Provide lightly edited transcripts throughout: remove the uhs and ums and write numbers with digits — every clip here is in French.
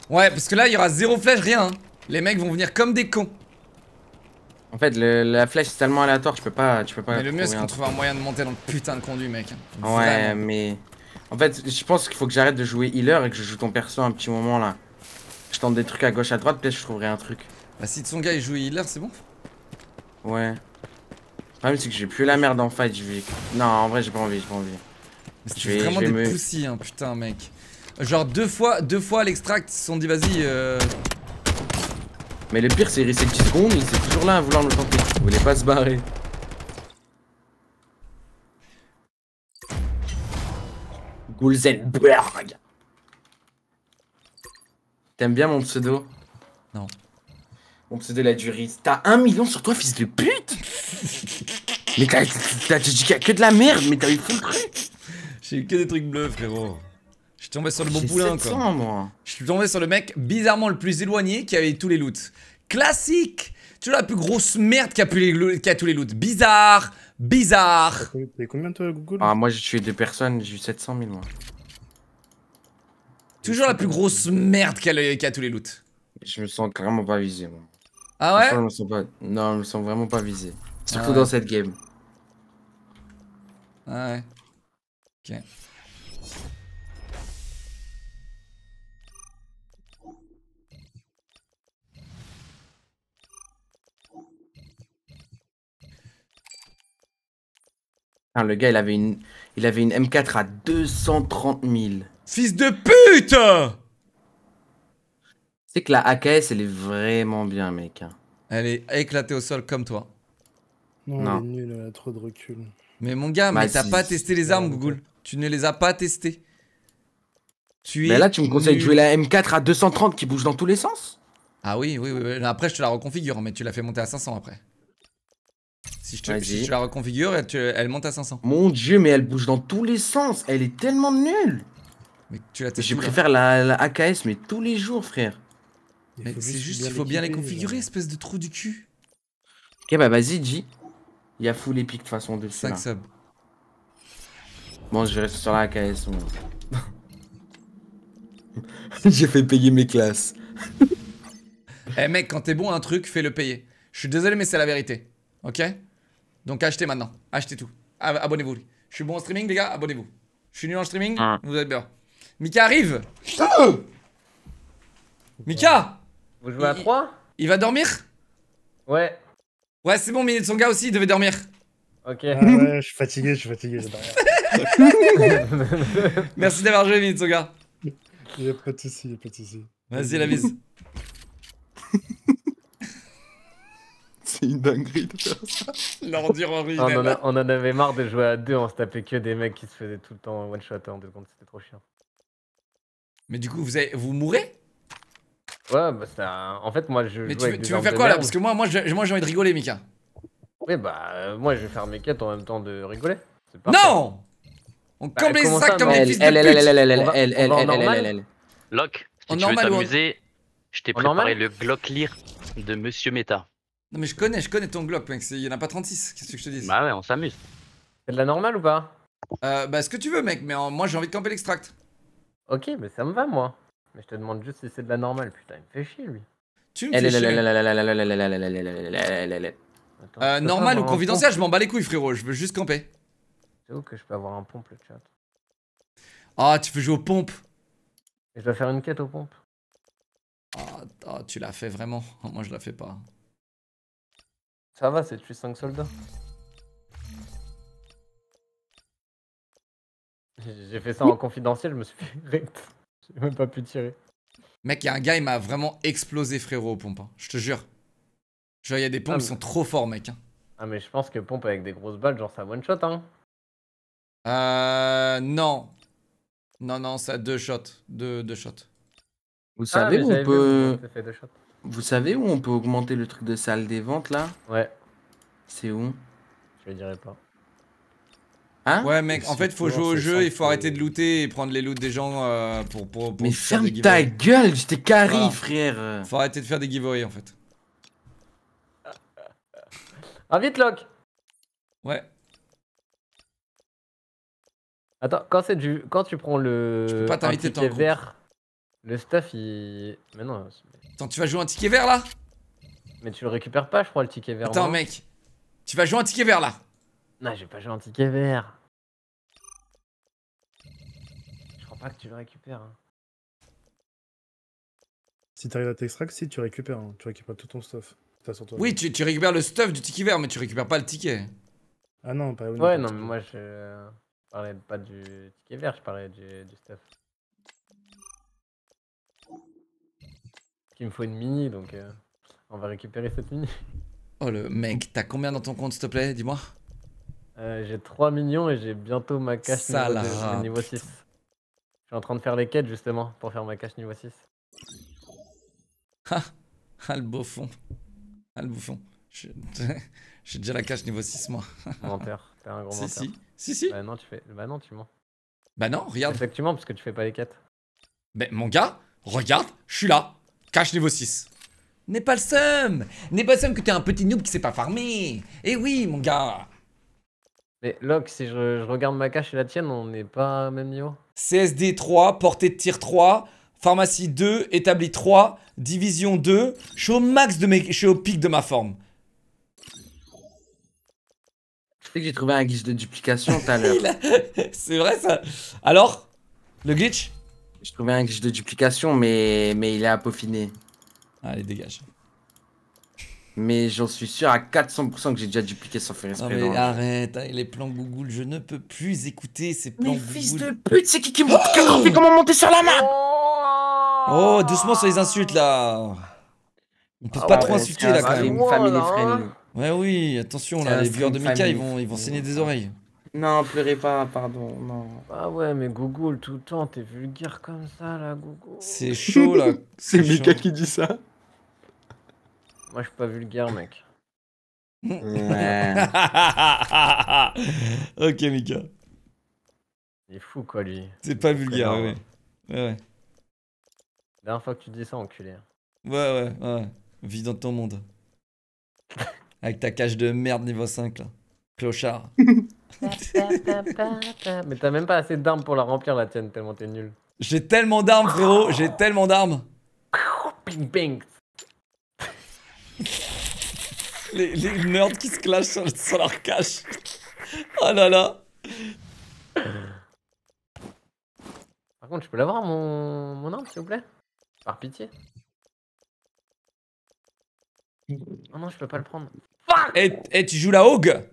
Ouais, parce que là, il y aura zéro flèche, rien. Hein. Les mecs vont venir comme des cons. En fait, la flèche c'est tellement aléatoire, tu peux pas Mais le mieux, c'est trouver qu'on un trouve truc. un moyen de monter dans le putain de conduit, mec. Ouais, Vraiment. mais... En fait, je pense qu'il faut que j'arrête de jouer healer et que je joue ton perso un petit moment, là. Je tente des trucs à gauche, à droite, peut-être je trouverai un truc. Bah, si son gars il joue healer, c'est bon. Ouais. Le problème, c'est que j'ai plus la merde en fight, je vais... Non, en vrai, j'ai pas envie, j'ai pas envie. Mais Je c'était vais, je vraiment vais des me... poussis, hein, putain, mec. Genre deux fois à l'extract, ils se sont dit, vas-y, Mais le pire, c'est il resté 10 secondes, il est toujours là à vouloir me tenter. Il voulait pas se barrer. Gulzenberg. T'aimes bien mon pseudo? Non. Mon pseudo, la duriste. T'as 1 million sur toi, fils de pute? Mais t'as dit que de la merde, mais t'as eu full truc. J'ai eu que des trucs bleus, frérot. Je suis tombé sur le bon J'ai poulain, quoi. 700, moi. Je suis tombé sur le mec bizarrement le plus éloigné qui avait tous les loots. Classique. Tu vois la plus grosse merde qui a tous les loots. Bizarre. Bizarre. T'as combien toi, Google? Ah, moi, j'ai tué 2 personnes, j'ai eu 700 000, moi. Toujours la plus grosse merde qui a tous les loots. Je me sens carrément pas visé, moi. Ah Franchement, ouais? je me sens pas... Non, je me sens vraiment pas visé. Ah Surtout ouais. dans cette game. Ah ouais. Ok. Ah, le gars, il avait une M4 à 230 000. Fils de pute! C'est que la AKS, elle est vraiment bien, mec. Elle est éclatée au sol comme toi. Non, elle est Non. nulle, elle a trop de recul. Mais mon gars, Bah, mais t'as pas testé les armes, Google. Tu ne les as pas testées. Tu Mais es là, tu me conseilles de jouer nul. la M4 à 230 qui bouge dans tous les sens? Ah oui, oui, oui, oui. Après, je te la reconfigure, mais tu l'as fait monter à 500 après. Si je Vas-y. la reconfigure, elle monte à 500. Mon dieu, mais elle bouge dans tous les sens. Elle est tellement nulle. Mais tu la testes Je où, là? préfère la AKS, mais tous les jours, frère. Mais c'est juste, il faut bien les l'équiper, configurer, genre. espèce de trou du cul. Ok, bah vas-y, dis. Il y a full épique de toute façon dessus 5 là. subs. Bon, je vais rester sur la AKS. Moi. J'ai fait payer mes classes. Eh mec, quand t'es bon à un truc, fais-le payer. Je suis désolé, mais c'est la vérité. Ok? Donc achetez maintenant. Achetez tout. Abonnez-vous. Je suis bon en streaming, les gars, abonnez-vous. Je suis nul en streaming, vous êtes bien. Mika arrive! Mika! Vous jouez à 3? Il va dormir? Ouais. Ouais, c'est bon, mais son gars aussi, il devait dormir. Ok. Ah ouais, je suis fatigué, j'adore. Merci d'avoir joué, Mitsuga. Y'a pas de soucis, y'a pas de soucis. Vas-y, la bise. C'est une dinguerie de faire ça. L'ordure originelle. On en avait marre de jouer à 2, on se tapait que des mecs qui se faisaient tout le temps one shot en 2 secondes, c'était trop chiant. Mais du coup, vous mourrez? Ouais, bah c'est en fait, moi je Mais joue avec tu des veux armes faire de quoi là? merde. Parce que moi j'ai envie de rigoler, Mika. Oui, bah moi je vais faire mes quêtes en même temps de rigoler. C'est parfait. Non! On campe les comment sacs ça, comme non? des fils de pute! Elle. Locke, En si tu veux normal ou en- t'amuser, je t'ai En préparé normal le Glock Lear de Monsieur Meta. Non mais je connais ton Glock, mec, il y en a pas 36, qu'est-ce que je te dis? Bah ouais, on s'amuse. C'est de la normale ou pas? Bah ce que tu veux, mec, mais moi j'ai envie de camper l'extract. Ok, mais ça me va moi. Mais je te demande juste si c'est de la normale, putain, il me fait chier lui. Tu me fais chier. Attends, je peux pas Normal ou avoir un confidentiel, pompe je m'en bats les couilles, frérot, je veux juste camper. C'est où que je peux avoir un pompe le chat? Ah, tu veux jouer aux pompes? Et je dois faire une quête aux pompes. Ah, tu l'as fait vraiment. Moi je la fais pas. Ça va, c'est tuer 5 soldats. J'ai fait ça en confidentiel, je me suis fait rect. J'ai même pas pu tirer. Mec, y'a un gars, il m'a vraiment explosé, frérot, aux pompes. Hein. Je te jure. Genre, y'a des pompes qui sont trop forts, mec. Hein. Ah, mais je pense que pompe avec des grosses balles, genre ça one shot, hein. Non. Non, ça a 2 shots. Deux shots. Vous savez mais où j'avais on vu, peut... ça fait 2 shots. Vous savez où on peut augmenter le truc de salle des ventes là? Ouais, C'est où? je le dirai pas. Hein? Ouais, mec, en fait, faut jouer au jeu, il faut arrêter de looter. looter et prendre les loots des gens pour Mais faire ferme des ta giveaways. gueule, j'étais carry, Voilà. frère. Faut arrêter de faire des giveaways, en fait. Ah, vite, Locke! Ouais. Attends, quand tu prends le. Je peux pas t'inviter un tant que ticket vert. Le stuff, il... Mais non, Attends, tu vas jouer un ticket vert là? mais tu le récupères pas, je crois, le ticket vert. Attends, non mec. Tu vas jouer un ticket vert là? Non, j'ai pas joué un ticket vert. Je crois pas que tu le récupères. Hein. Si t'arrives à t'extract, si tu récupères. Hein. Tu récupères tout ton stuff. T'as sur toi. Oui, tu récupères le stuff du ticket vert, mais tu récupères pas le ticket. Ah non, pas Ouais, non, mais moi, je parlais pas du ticket vert, je parlais du stuff. Il me faut une mini, donc on va récupérer cette mini. Oh le mec, t'as combien dans ton compte, s'il te plaît? Dis-moi. J'ai 3 millions et j'ai bientôt ma cache Sale niveau, rat. niveau 6. Je suis en train de faire les quêtes justement pour faire ma cache niveau 6. Ah le bouffon. Ah le bouffon. J'ai déjà la cache niveau 6 moi. Menteur, t'es un gros Si, menteur. si. Bah non, bah non, tu mens. Bah non, regarde. C'est que tu mens parce que tu fais pas les quêtes. Ben mon gars, regarde, je suis là. Cache niveau 6. N'aie pas le seum. N'aie pas le seum que t'es un petit noob qui sait pas farmer. Eh oui, mon gars. Mais Locke, si je regarde ma cache et la tienne, on n'est pas au même niveau. CSD 3, portée de tir 3, pharmacie 2, établi 3, division 2. Je suis au max de mes... Je suis au pic de ma forme. Je sais que j'ai trouvé un glitch de duplication tout à l'heure. C'est vrai ça. Alors, le glitch? J'ai trouvé un glitch de duplication, mais il est à peaufiner. Allez, dégage. Mais j'en suis sûr à 400% que j'ai déjà dupliqué sans faire Non exprès. mais non. arrête, hein, les plans Google, je ne peux plus écouter ces plans Mais fils Google. de pute, c'est qui monte fait comment monter sur la map? Oh, doucement sur les insultes là. On peut Ah pas ouais, trop insulter là quand même. Family Voilà, friendly. Ouais oui, attention C'est là, un les viewers de stream Mika family. ils vont saigner des oreilles. Non, pleurez pas, pardon, non. Ah ouais, mais Google, tout le temps, t'es vulgaire comme ça là, Google. C'est chaud là. C'est chaud. Mika qui dit ça. Moi, je suis pas vulgaire, mec. Ouais. Ok Mika. Il est fou, quoi, lui. C'est pas vulgaire, énorme. ouais. Ouais, Dernière fois que tu dis ça, enculé. ouais. Vis dans ton monde. Avec ta cage de merde niveau 5 là. Clochard. Mais t'as même pas assez d'armes pour la remplir, la tienne, tellement t'es nul. J'ai tellement d'armes frérot, j'ai tellement d'armes. Bing bang. Les nerds qui se clashent sur leur cache. Oh là là. Par contre, je peux l'avoir mon arme, s'il vous plaît? Par pitié. Oh non, je peux pas le prendre. Et tu joues la Hogue?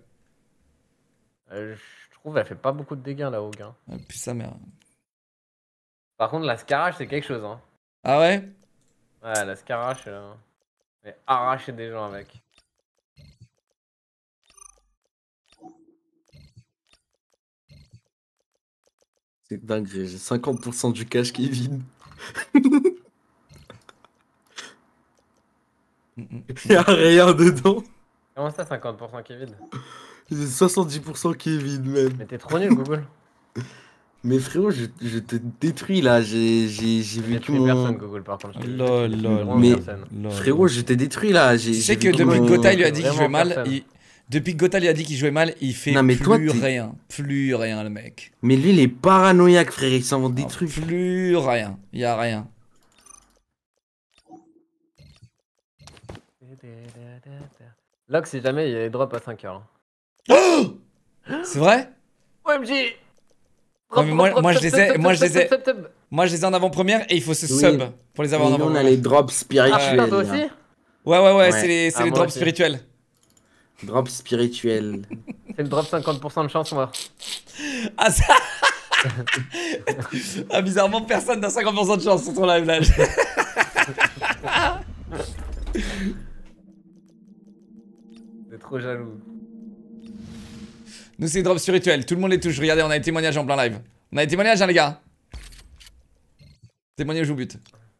Je trouve elle fait pas beaucoup de dégâts la Hogue. Hein. Ah, putain sa mère. Par contre, la Scarage, c'est quelque chose. Hein. Ah ouais? Ouais, la Scarage, elle arracher des gens avec. C'est dingue, j'ai 50% du cash qui est vide. Y'a rien dedans. Comment ça, 50% qui est vide? J'ai 70% qui est vide même. Mais t'es trop nul, Google. Mais frérot, je te détruis là, j'ai vu J'ai tout tué mon... personne, Google, par contre. Je t'ai Lol, tué lol. vraiment Mais- personne. Frérot, je t'ai détruit là. Tu sais que depuis que Gotha lui a dit qu'il jouait mal, depuis que Gotha lui a dit qu'il jouait mal, il fait Non, mais plus toi, t'es- rien. Plus rien le mec. Mais lui, il est paranoïaque, frère, il s'en vend des Non, trucs. Plus rien. Y a rien. Locke, si jamais il y a des drops à 5 heures. C'est vrai? OMG! Ouais, mais moi, je les ai- moi, je les ai- Moi je les ai en avant-première et il faut se Oui. sub pour les avoir Et en nous, on a avant-première. les drops Ah spirituels. putain, toi là. aussi? Ouais, Ouais. c'est les Ah, moi drops aussi. spirituels. Drops spirituels. C'est le drop 50% de chance, moi. Ah ça Ah bizarrement personne n'a 50% de chance sur ton live là. T'es trop jaloux. Nous c'est les drops spirituels, tout le monde les touche. Regardez, on a des témoignages en plein live. On a des témoignages hein les gars. Témoignage au but.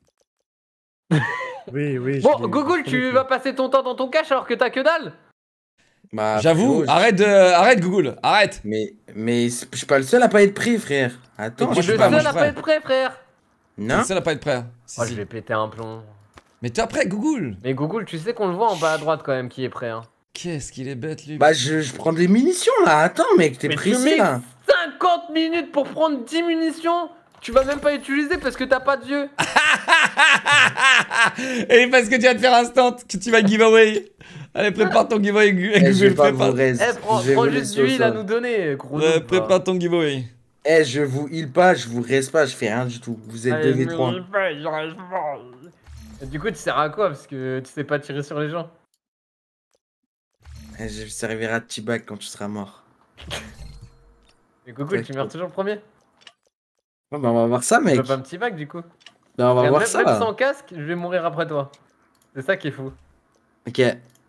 Oui, oui. Bon, je l'ai- Google, je l'ai tu fait. vas passer ton temps dans ton cache alors que t'as que dalle? Bah, J'avoue, frérot, arrête Google, arrête. Mais je suis pas le seul à pas être prêt, frère. Attends, Moi, Tu je es suis le pas- moi, seul je à suis pas prêt. être prêt, frère. non. Ça n'a pas être prêt. Hein. Si, Oh, si. je vais péter un plomb. Mais toi après Google. Mais Google, tu sais qu'on le voit en bas à droite quand même qui est prêt. Hein. Qu'est-ce qu'il est bête lui. Bah, je prends des munitions là. Attends, mec, t'es Mais tu pressé mets là. 50 minutes pour prendre 10 munitions? Tu vas même pas utiliser parce que t'as pas de yeux. Et parce que tu vas te faire instant, que tu vas giveaway. Allez, prépare ton giveaway, Eh, je vais Google, pas vous prépare. raise. Eh, prends Je vais vous juste laisser du au huile à sol. nous donner, gros. Ouais, noob, quoi. prépare ton giveaway. Eh, je vous heal pas, je vous reste pas, je fais rien du tout. Vous êtes Allez, 2v3. Et du coup, tu sers à quoi? Parce que tu sais pas tirer sur les gens. Eh, je servirai de T-Bag quand tu seras mort. Mais Google, tu meurs toujours premier. Ouais, bah on va voir ça, Tu mec. veux pas un petit bac du coup? Bah, on va Regarde, voir même, ça, même là. sans casque, je vais mourir après toi. C'est ça qui est fou. Ok.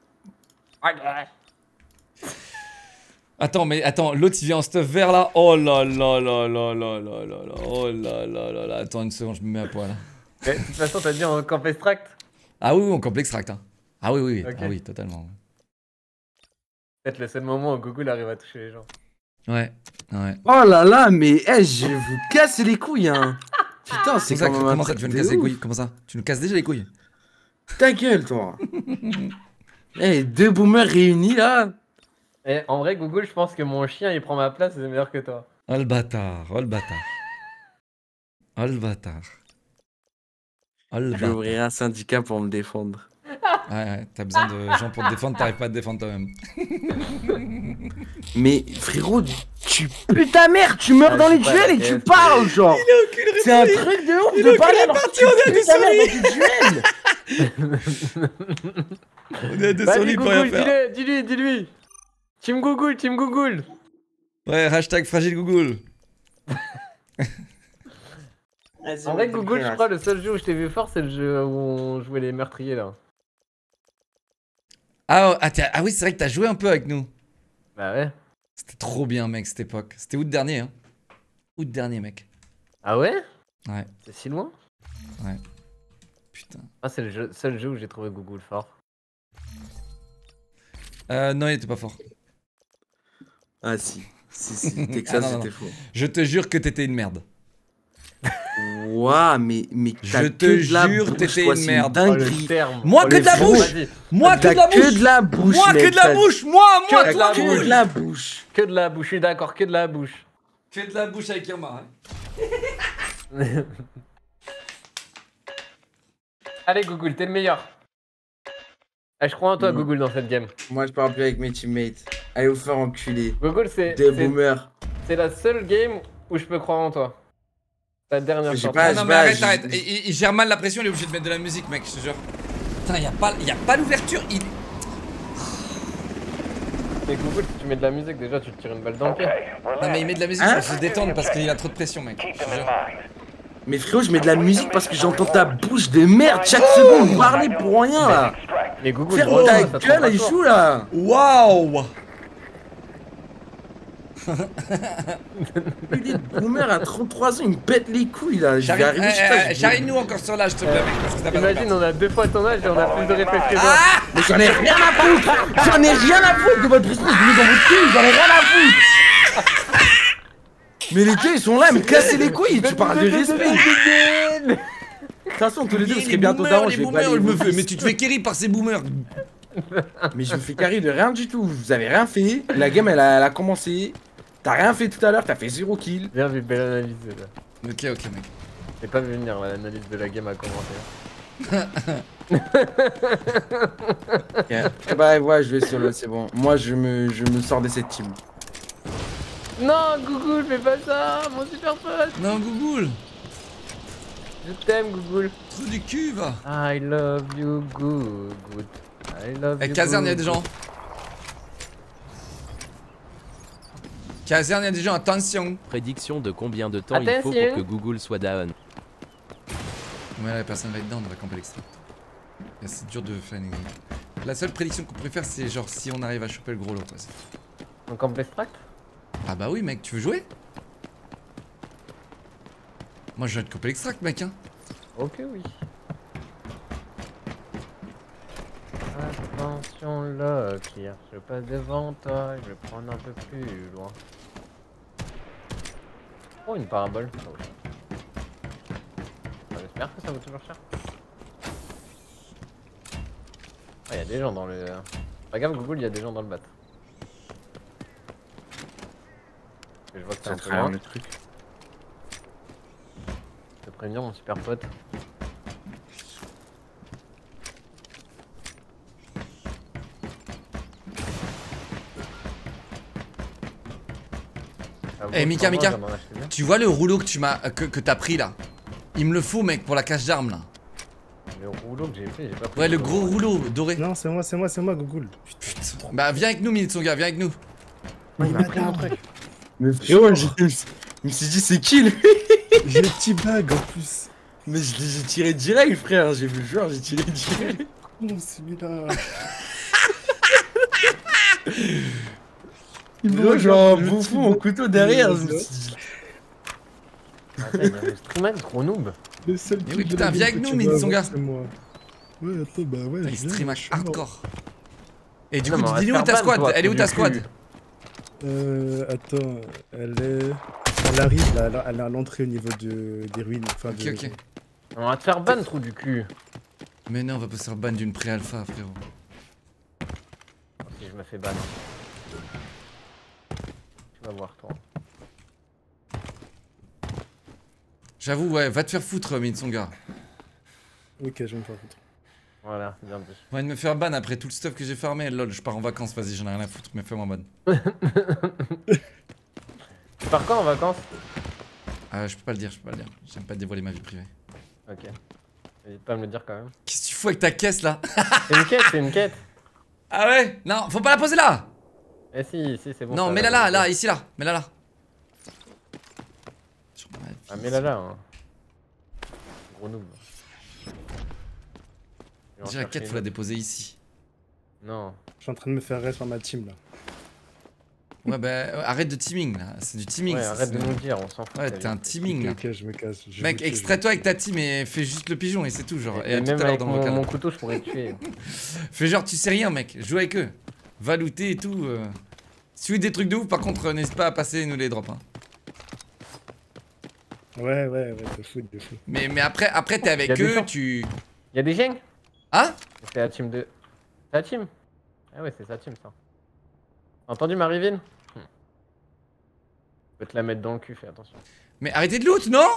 Attends, mais attends, l'autre il vient en stuff vert là. Oh là là là là là là là là. Oh là là là là. Attends une seconde, je me mets à poil. Mais, de toute façon, t'as dit en camp extract. Ah oui, oui, on complexe extract. Hein. Ah oui, oui, oui. Ok. Ah oui, totalement. Peut-être le seul moment où Google arrive à toucher les gens. Ouais, ouais. Oh là là, mais eh, je vais vous casser les couilles, hein. Putain, c'est C'est ça, quand même un comment ça, truc tu veux nous de casser les ouf. couilles? Comment ça? Tu nous casses déjà les couilles? Ta gueule, toi. Eh, deux boomers réunis, là. Et en vrai, Google, je pense que mon chien il prend ma place, c'est meilleur que toi. Oh le bâtard, oh le bâtard. Oh le bâtard. Oh le Je vais bâtard. ouvrir un syndicat pour me défendre. Ouais, ouais, t'as besoin de gens pour te défendre, t'arrives pas à te défendre toi-même. Mais frérot, tu pues ta mère, tu meurs Ah, dans je les sais pas, duels et la tu caisse, parles, genre. C'est un truc de ouf de parler alors que tu pues ta mère dans tes duels. On est à deux sur Vas-y, lui pour rien Google, faire. dis-lui. Team Google, Team Google. Ouais, hashtag fragile Google. En vrai, Google, je crois le seul jeu où je t'ai vu fort, c'est le jeu où on jouait les meurtriers là. Ah, ah oui, c'est vrai que t'as joué un peu avec nous. Bah ouais. C'était trop bien, mec, cette époque. C'était août dernier, hein. Août dernier, mec. Ah ouais? Ouais, C'est si loin? putain. Ah, c'est le seul jeu où j'ai trouvé Google fort. Non, il était pas fort. Ah si, si, Ah, Texas non, non, c'était faux. Je te jure que t'étais une merde. Ouah, mais Je t'as te que de la jure, bouche, t'étais quoi, une c'est merde. Oh, le dinguerie. terme. Moi, Oh, que le de la terme, bouche. vas-y. Moi, que T'as de la que bouche. de la bouche, Moi, mec, que de la t'as- bouche. Moi, T'as de la que bouche. de la bouche. Que de la bouche, je suis d'accord, que de la bouche. Que de la bouche avec Irma. Hein. Allez, Google, t'es le meilleur. Ah, je crois en toi, Google, dans cette game. Moi je parle plus avec mes teammates. Allez vous faire enculer. Google, c'est Des boomers. la seule game où je peux croire en toi. Ta dernière J'ai chance. pas- Ah non, mais bah, arrête, je- arrête. Il gère mal la pression, il est obligé de mettre de la musique, mec, je te jure. Putain, y a pas l'ouverture. Mais Google, si tu mets de la musique, déjà, tu te tires une balle dans le pied. Non, mais il met de la musique Hein pour se détendre parce qu'il a trop de pression, mec. Je te jure. Mais frérot, je mets de la musique parce que j'entends ta bouche de merde chaque seconde parler pour rien là. Mais Google, Ferme vraiment, ta ça te rend gueule, pas il fort. joue là. Waouh! Il est boomer à 33 ans, il me pète les couilles là. Je vais arriver chez toi. je vais- J'arrive-nous encore sur l'âge, s'il te plaît, mec, parce que t'as pas Imagine, on a 2 fois ton âge et on a plus de réflexes que toi. Ah! Mais j'en ai rien à foutre. J'en ai rien à foutre de votre esprit. Je mets dans votre cul. J'en ai rien à foutre. Mais les deux ils sont là, ils me casser les couilles. Tu parles de respect. De toute façon, tous les deux, vous serez bientôt boomers, d'avant. les Je vais boomers, balayer je me vos fais. fils. Mais tu te fais carry par ces boomers. Mais je me fais carré de rien du tout. Vous avez rien fait. La game, elle a commencé. T'as rien fait tout à l'heure. T'as fait 0 kill. Bien vu, belle analyse. Là. Ok, mec. J'ai pas vu venir l'analyse de la game à commenter. Ok. Bah ouais, je vais solo, c'est bon. Moi, je me sors de cette team. Non, Google, fais pas ça, mon super pote. Non, Google. Je t'aime, Google. Trou du cul, va. I love you, good. I love Eh, you. caserne, y'a good. des gens. Caserne, y'a des gens, attention. Prédiction de combien de temps il faut Attention. pour que Google soit down. Ouais, la personne va être down, on va camper l'extrait. Et c'est dur de faire une examen. La seule prédiction qu'on pourrait faire, c'est genre si on arrive à choper le gros lot, quoi. En camp extract. Ah bah oui, mec, tu veux jouer? Moi, je viens de couper l'extract, mec, hein. Ok, oui. Attention, Loki, je passe devant toi, je vais prendre un peu plus loin. Oh, une parabole. Oh, oui. J'espère que ça vaut toujours cher. Ah, y'a des gens dans le. Regarde Google, y'a des gens dans le bat. Je vois que t'es un peu loin. le truc. prévenir mon super pote. Eh Mika, tu vois le rouleau que tu m'as que t'as pris là? Il me le faut mec pour la cache d'armes là. Le rouleau que j'ai pris, j'ai pas pris. Ouais le gros rouleau doré. Non, c'est moi, Google. Putain. Bah viens avec nous Minitsonga, viens avec nous. Il m'a pris mon truc. Mais frérot, je me suis dit, c'est qui lui? J'ai le petit bag en plus. Mais j'ai tiré direct, frère. J'ai vu le joueur, j'ai tiré direct. Non, celui-là. Il me genre un bouffon au couteau derrière. Je me suis dit. Attends, il y a le streamer trop noob. Le seul Mais truc oui, de putain, la viens vie avec que nous, tu vas Minitsonga. avoir, c'est moi. Ouais, attends, bah ouais. Il je viens, stream je suis mort. hardcore. Et du Non, coup, mais on va dis-nous où se ta faire ban, squad? toi, Elle est où trou ta du squad? cul. Attends, elle arrive là, elle est à l'entrée au niveau des ruines. Enfin, Ok, ok. On va te faire ban, trou du cul. Mais non, on va pas se faire ban d'une pré-alpha, frérot. Si je me fais ban. Tu vas voir, toi. J'avoue, ouais, va te faire foutre, Minitsonga. Ok, je vais me faire foutre. Voilà, bien vu. On va me faire ban après tout le stuff que j'ai farmé. Lol, je pars en vacances, vas-y, j'en ai rien à foutre, mais fais-moi ban. Tu pars quand en vacances? Je peux pas le dire, J'aime pas dévoiler ma vie privée. Ok. N'hésite pas à me le dire quand même. Qu'est-ce que tu fous avec ta caisse là? C'est une quête, c'est une quête. Ah ouais? Non, faut pas la poser là! Eh si, c'est bon. Non, ça, mets-la là, ici là, mets-la là. Ah, mets-la là. Hein. Gros noob. Déjà la quête, faut la déposer ici. Non. Je suis en train de me faire reste par ma team là. Ouais, bah arrête de teaming là, c'est du teaming. Ouais, ça, arrête c'est- de nous le dire, on s'en fout. Ouais, t'es un teaming là. Ok, je me casse. Mec, extrais-toi avec ta team et fais juste le pigeon et c'est tout, genre. Et à Et tout à même l'heure avec dans le vocal. mon couteau, je pourrais te tuer. Fais genre, tu sais rien, mec, joue avec eux. Va looter et tout. Si tu veux des trucs de ouf, par contre, n'hésite pas à passer et nous les drop. Hein. Ouais, de fou. Mais après t'es avec Y a des eux, gens. tu. Y'a des gens? Hein? C'est la team de. C'est la team? Ah ouais, c'est sa team ça. Entendu Marivine? Je peux te la mettre dans le cul, fais attention. Mais arrêtez de loot, non?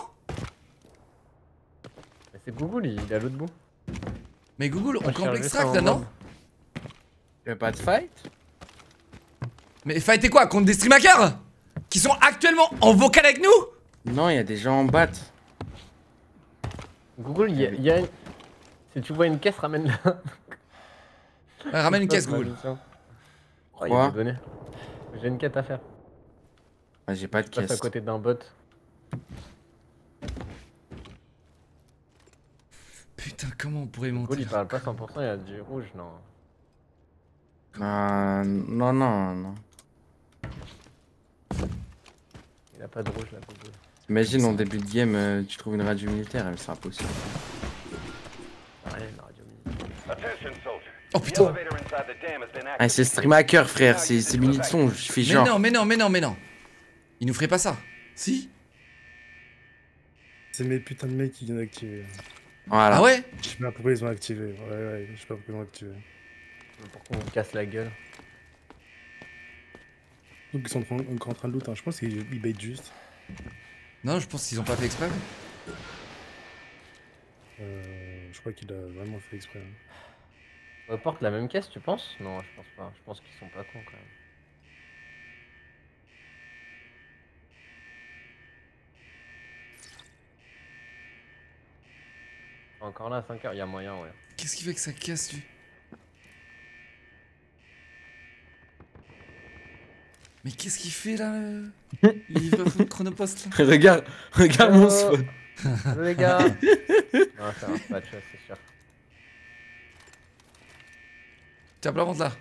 Mais c'est Google, il est à l'autre bout. Mais Google, on Moi, je campe cherche l'extract juste là, un non? mob. Y'a pas de fight? Mais fighter quoi? Contre des streamhackers? Qui sont actuellement en vocal avec nous? Non, y'a des gens en bat. Google, il y a une... Si tu vois une caisse, ramène-la. Ouais, ramène une caisse, Google. Oh, il Quoi? m'a donné. J'ai une quête à faire. Ah, j'ai pas de Je passe caisse. à côté d'un bot. Putain, comment on pourrait Google, monter? il parle pas 100%, il y a du rouge, non. Non. Il a pas de rouge là, Google. Imagine en début de game, tu trouves une radio militaire, mais c'est impossible. Ouais, la radio mini. Oh putain! Ah, c'est stream hacker, frère, c'est minutes de son, je fais Mais genre. non! Il nous ferait pas ça? Si? C'est mes putains de mecs qui viennent d'activer. Voilà. Ah ouais? Je sais pas pourquoi ils ont activé. Ouais, je sais pas pourquoi ils ont activé. Pourquoi on me casse la gueule? Donc ils sont encore en train de loot, hein. Je pense qu'ils baitent juste. Non, je pense qu'ils ont pas fait exprès. Je crois qu'il a vraiment fait exprès. Hein. On reporte la même caisse, tu penses? Non, je pense pas. Je pense qu'ils sont pas cons quand même. Encore là à 5h, il y a moyen, ouais. Qu'est-ce qu'il fait que ça casse lui? Mais qu'est-ce qu'il fait là? Le livreur de Chronopost là? regarde mon spot. Les gars. Non, ça marche pas de chose, c'est sûr. Tiens, la vente là.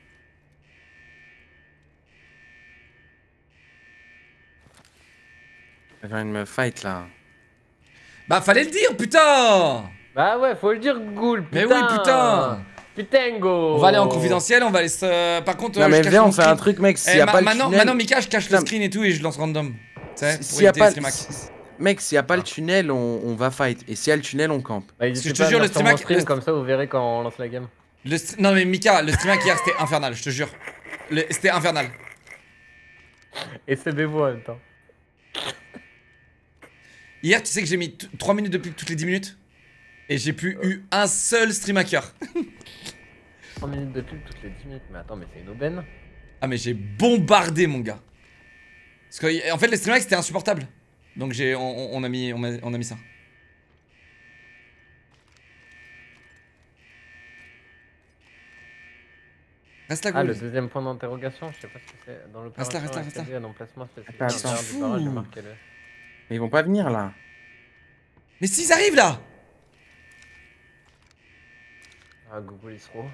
J'ai envie de me fight là. Bah fallait le dire, putain! Bah ouais, faut le dire, Ghoul, putain. Mais oui, putain! Putain, go. On va aller en confidentiel, on va aller se... Par contre, Non, je mais cache viens, mon on fait screen. un truc, mec. S'il Eh, y a pas le maintenant, tunnel. Mika, je cache le Putain. screen et tout et je lance random. Tu sais, S'il y a pas. streamac. Mec, s'il y a pas le tunnel, on va fight. Et s'il y a le tunnel, on campe. Bah, Parce que n'hésitez je te pas à jure, le venir sur mon streamac- stream, comme ça vous verrez quand on lance la game. Non mais Mika, le streamac hier c'était infernal, je te jure. C'était infernal. Et c'est vous en même temps. Hier, tu sais que j'ai mis 3 minutes de pub toutes les 10 minutes. Et j'ai plus eu un seul stream hacker. 3 minutes de pub toutes les 10 minutes. Mais attends, mais c'est une aubaine. Ah, mais j'ai bombardé, mon gars. Parce que, en fait, les stream hacks c'était insupportable. Donc on a mis ça. Reste là, Ah, Gould. le deuxième point d'interrogation, je sais pas ce que c'est. Dans l'opération Reste là. accéder à l'emplacement spécifique Attends, à l'intérieur du barrage, marquez-le. Mais ils vont pas venir là. Mais s'ils arrivent là! Ah, Google Isro.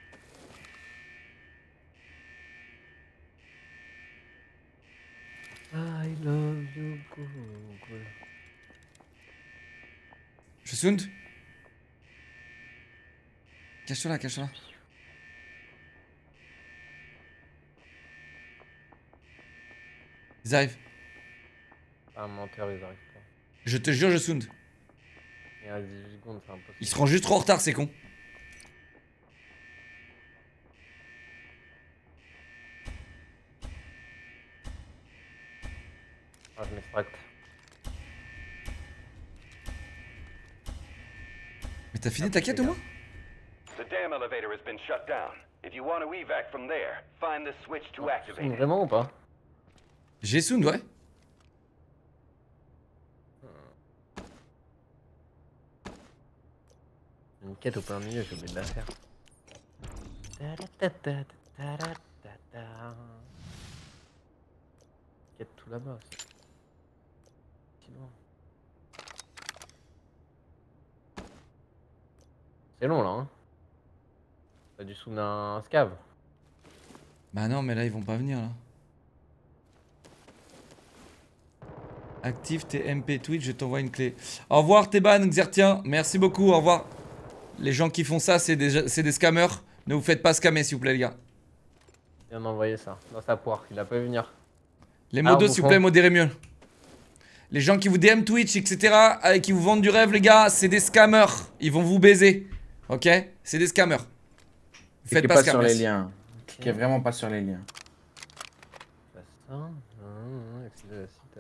I love you, Google. Je sound. Cache-toi là, cache-toi là. Ils arrivent. Ah, menteur, ils arrivent pas. Je te jure, je sound. Il reste 18 secondes, c'est impossible. Ils seront juste trop en retard, c'est con. Ah, je m'extracte. Mais t'as fini ta quête au moins? The dam elevator has been shut down. If you want to evac from there, find the switch to activate it. Vraiment ou pas? J'ai sound, ouais. Une quête au plein milieu, j'ai oublié de la faire. Quête tout là-bas aussi. Si loin. C'est long là, hein. T'as dû sous un scav. Bah non, mais là ils vont pas venir là. Active tes MP Twitch, je t'envoie une clé. Au revoir Teban, Xertien, merci beaucoup, au revoir. Les gens qui font ça, c'est des scammers. Ne vous faites pas scammer s'il vous plaît les gars. Il vient d'envoyer ça dans sa poire, il a pas vu venir. Les modos s'il vous plaît, modérez mieux. Les gens qui vous DM Twitch, etc. Et qui vous vendent du rêve les gars, c'est des scammers. Ils vont vous baiser. Ok? C'est des scammers. Faites Cliquez pas pas sur scammer. les liens. Cliquez vraiment pas sur les liens. Pas ça. Accéder à la site.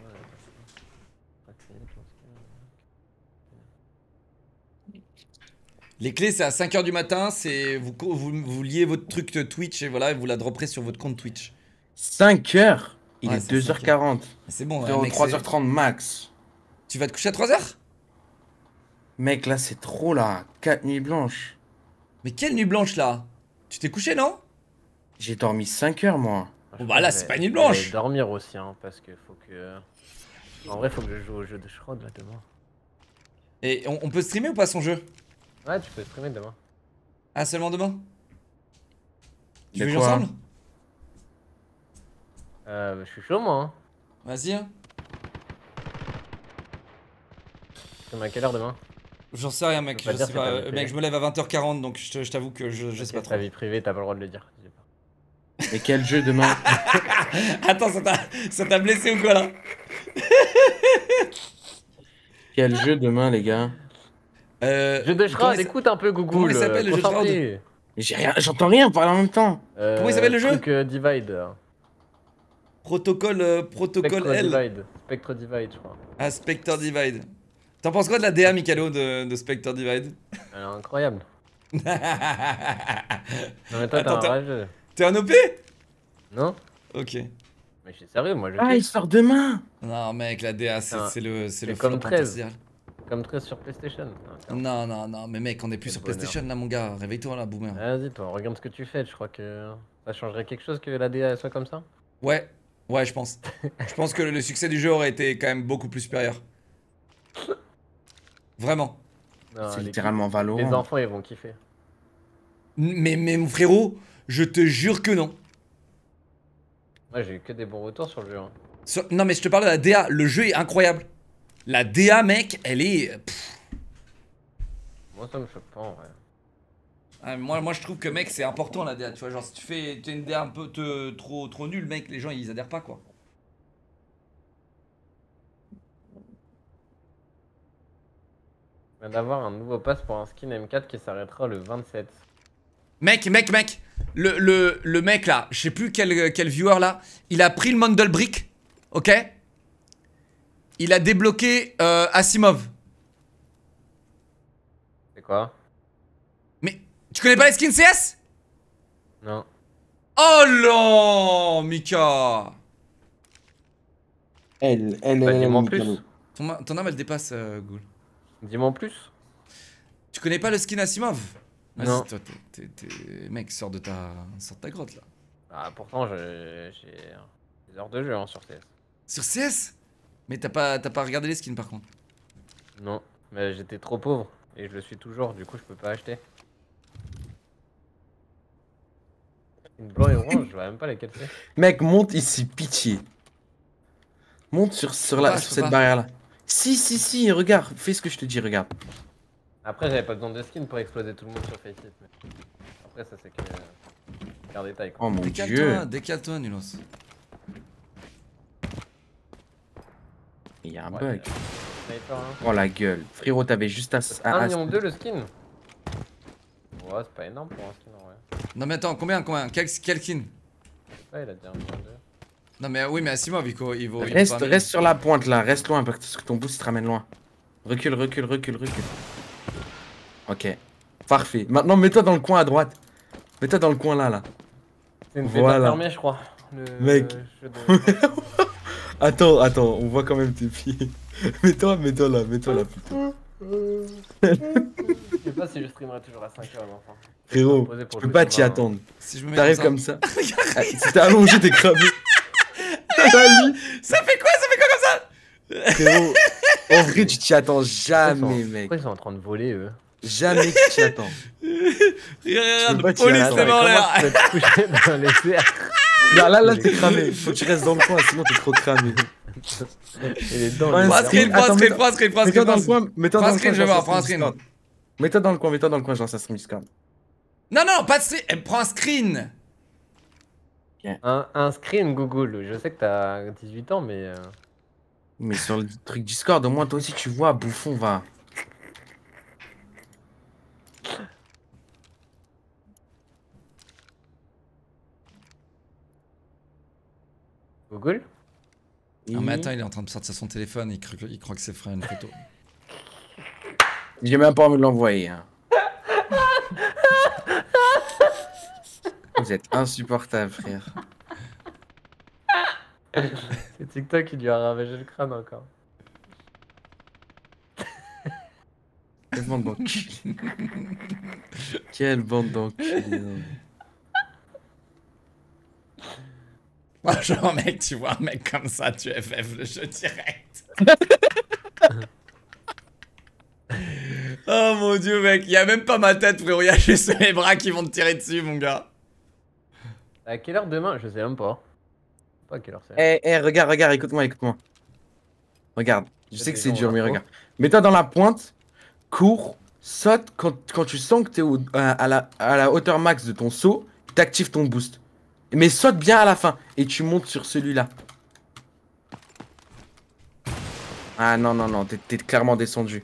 Les clés c'est à 5h du matin, c'est vous liez votre truc Twitch et voilà, et vous la dropperez sur votre compte Twitch. 5 heures. Il Ouais, est c'est 2h40. C'est bon, Frérot, mec, 3h30 max. Tu vas te coucher à 3h? Mec, là, c'est trop, là. 4 nuits blanches. Mais quelle nuit blanche là? Tu t'es couché non? J'ai dormi 5 heures, moi. Bon bah là c'est pas une nuit blanche. Je vais dormir aussi, hein, parce que faut que. En vrai, faut que je joue au jeu de Shrod là demain. Et on peut streamer ou pas son jeu? Ouais, tu peux streamer demain. Ah seulement demain? Tu De veux jouer quoi? ensemble? Je suis chaud, moi. Hein. Vas-y hein. Tu à quelle heure demain? J'en sais rien mec, Je peux je pas sais dire, c'est pas. ta vie Mec je me lève à 20h40 donc je t'avoue que je sais pas Ok, trop. ta vie privée, t'as pas le droit de le dire. Je sais pas. Et quel jeu demain? Attends, ça t'a blessé ou quoi là? Quel jeu demain, les gars? Jeu de Shrod, écoute un peu Google. comment il s'appelle, le jeu de Shrod? concentré. J'ai rien, j'entends rien parler en même temps. Comment il s'appelle le jeu? Truc, Divide. Protocole Spectre L. Divide. Spectre Divide, je crois. Ah, Spectre Divide. T'en penses quoi de la DA, Mikalo, de Spectre Divide? Elle est incroyable. Non mais toi, Attends, t'as un rageux. T'es un OP? Non? Ok. Mais je suis sérieux, moi je Ah, kiffe. il sort demain. Non, mec, la DA, Ah, c'est le comme flop 13. intersidéral. Comme 13 sur PlayStation. Non, mais mec, on est plus Quel sur bonheur. PlayStation là, mon gars. Réveille-toi là, boomer. Vas-y, toi, regarde ce que tu fais. Je crois que ça changerait quelque chose que la DA soit comme ça. Ouais, je pense. Je pense que le succès du jeu aurait été quand même beaucoup plus supérieur. Vraiment. Non, C'est les- littéralement Les Valorant. enfants, ils vont kiffer. Mais mon frérot, je te jure que non. Moi, j'ai eu que des bons retours sur le jeu. Hein. Non, mais je te parle de la DA. Le jeu est incroyable. La DA, mec, elle est. Moi, ça me choque pas en vrai. Ah, moi, je trouve que, mec, c'est important la DA. Tu vois, genre, si tu fais une DA un peu trop nulle, mec, les gens ils adhèrent pas quoi. Je viens d'avoir un nouveau pass pour un skin M4 qui s'arrêtera le 27. Mec, le mec là, je sais plus quel viewer là, il a pris le Mundle Brick, ok? il a débloqué Asimov. C'est quoi? Mais tu connais pas les skins CS? Non. Oh non, Mika. Dis-moi en plus. Ton âme elle dépasse, Ghoul. Dis-moi en plus. Tu connais pas le skin Asimov? Non. Vas-y, toi, mec, sors de ta grotte là. Ah, pourtant, j'ai des heures de jeu hein, sur CS. Sur CS? Mais t'as pas regardé les skins par contre. Non, mais j'étais trop pauvre et je le suis toujours, du coup je peux pas acheter. Une blanc et orange, je vois même pas lesquels c'est. Mec, monte ici, pitié. Monte sur cette barrière là. Si, regarde, fais ce que je te dis, regarde. Après, j'avais pas besoin de skin pour exploser tout le monde sur Faceit. Mais... Après, ça c'est qu'un détail quoi. Oh mon dieu. Décale-toi, Nulos. Il y a un Ouais, bug. Sniper, hein. Oh la gueule. Frérot, t'avais juste à... 1,2 million le skin. Ouais, c'est pas énorme pour un skin en vrai. Non mais attends, combien? Quel skin? Ouais, il a dit 1,2 million. Non mais oui, mais Asimov, il vaut Reste sur la pointe là, reste loin parce que ton boost te ramène loin. Recule. Ok. Parfait. Maintenant, mets-toi dans le coin à droite. Mets-toi dans le coin là. C'est une bêta Voilà. fermée, je crois. Mec. Jeu de... Attends, on voit quand même tes pieds. mets-toi là plutôt. Je sais pas si je streamerai toujours à 5h enfin. Frérot, je peux pas t'y attendre. Si je me mets T'arrives comme ça. Ah, si t'es allongé, t'es cramé. Ça fait quoi comme ça? Frérot, en vrai, tu t'y attends jamais, mec. Pourquoi ils sont en train de voler eux? Jamais tu t'y attends. Regarde, pas, tu police vas les mains en l'air. Comment tu peux te coucher dans les airs? Là, t'es cramé. Faut que tu restes dans le coin, sinon t'es trop cramé. Et les dents, Ouais, les Prends un airs. screen, Mets-toi dans le coin, mets-toi dans Prends un le screen, coin. je vais voir, genre, prends un ça screen. stream Discord. Mets-toi dans le coin, genre ça stream Discord. Non, pas de screen. Prends un screen. Un screen Google, je sais que t'as 18 ans mais... Mais sur le truc Discord, au moins toi aussi tu vois, bouffon, va. Google? Non mais attends, il est en train de sortir son téléphone, il croit que c'est frère une photo. J'ai même pas envie de l'envoyer. Hein. Vous êtes insupportable, frère. C'est TikTok qui lui a ravagé le crâne encore. Quelle bande d'enculés. Quelle bande d'enculés. Franchement, mec, tu vois un mec comme ça, tu FF le jeu direct. Oh mon dieu, mec, il y a même pas ma tête, frérot, il y a juste mes bras qui vont te tirer dessus, mon gars. À quelle heure demain? Je sais même pas. Pas à quelle heure c'est. Regarde, écoute-moi. Regarde, je sais que c'est dur, mais info. regarde. Mets-toi dans la pointe, cours, saute quand tu sens que t'es à la hauteur max de ton saut, t'actives ton boost. Mais saute bien à la fin et tu montes sur celui-là. Ah non, t'es clairement descendu.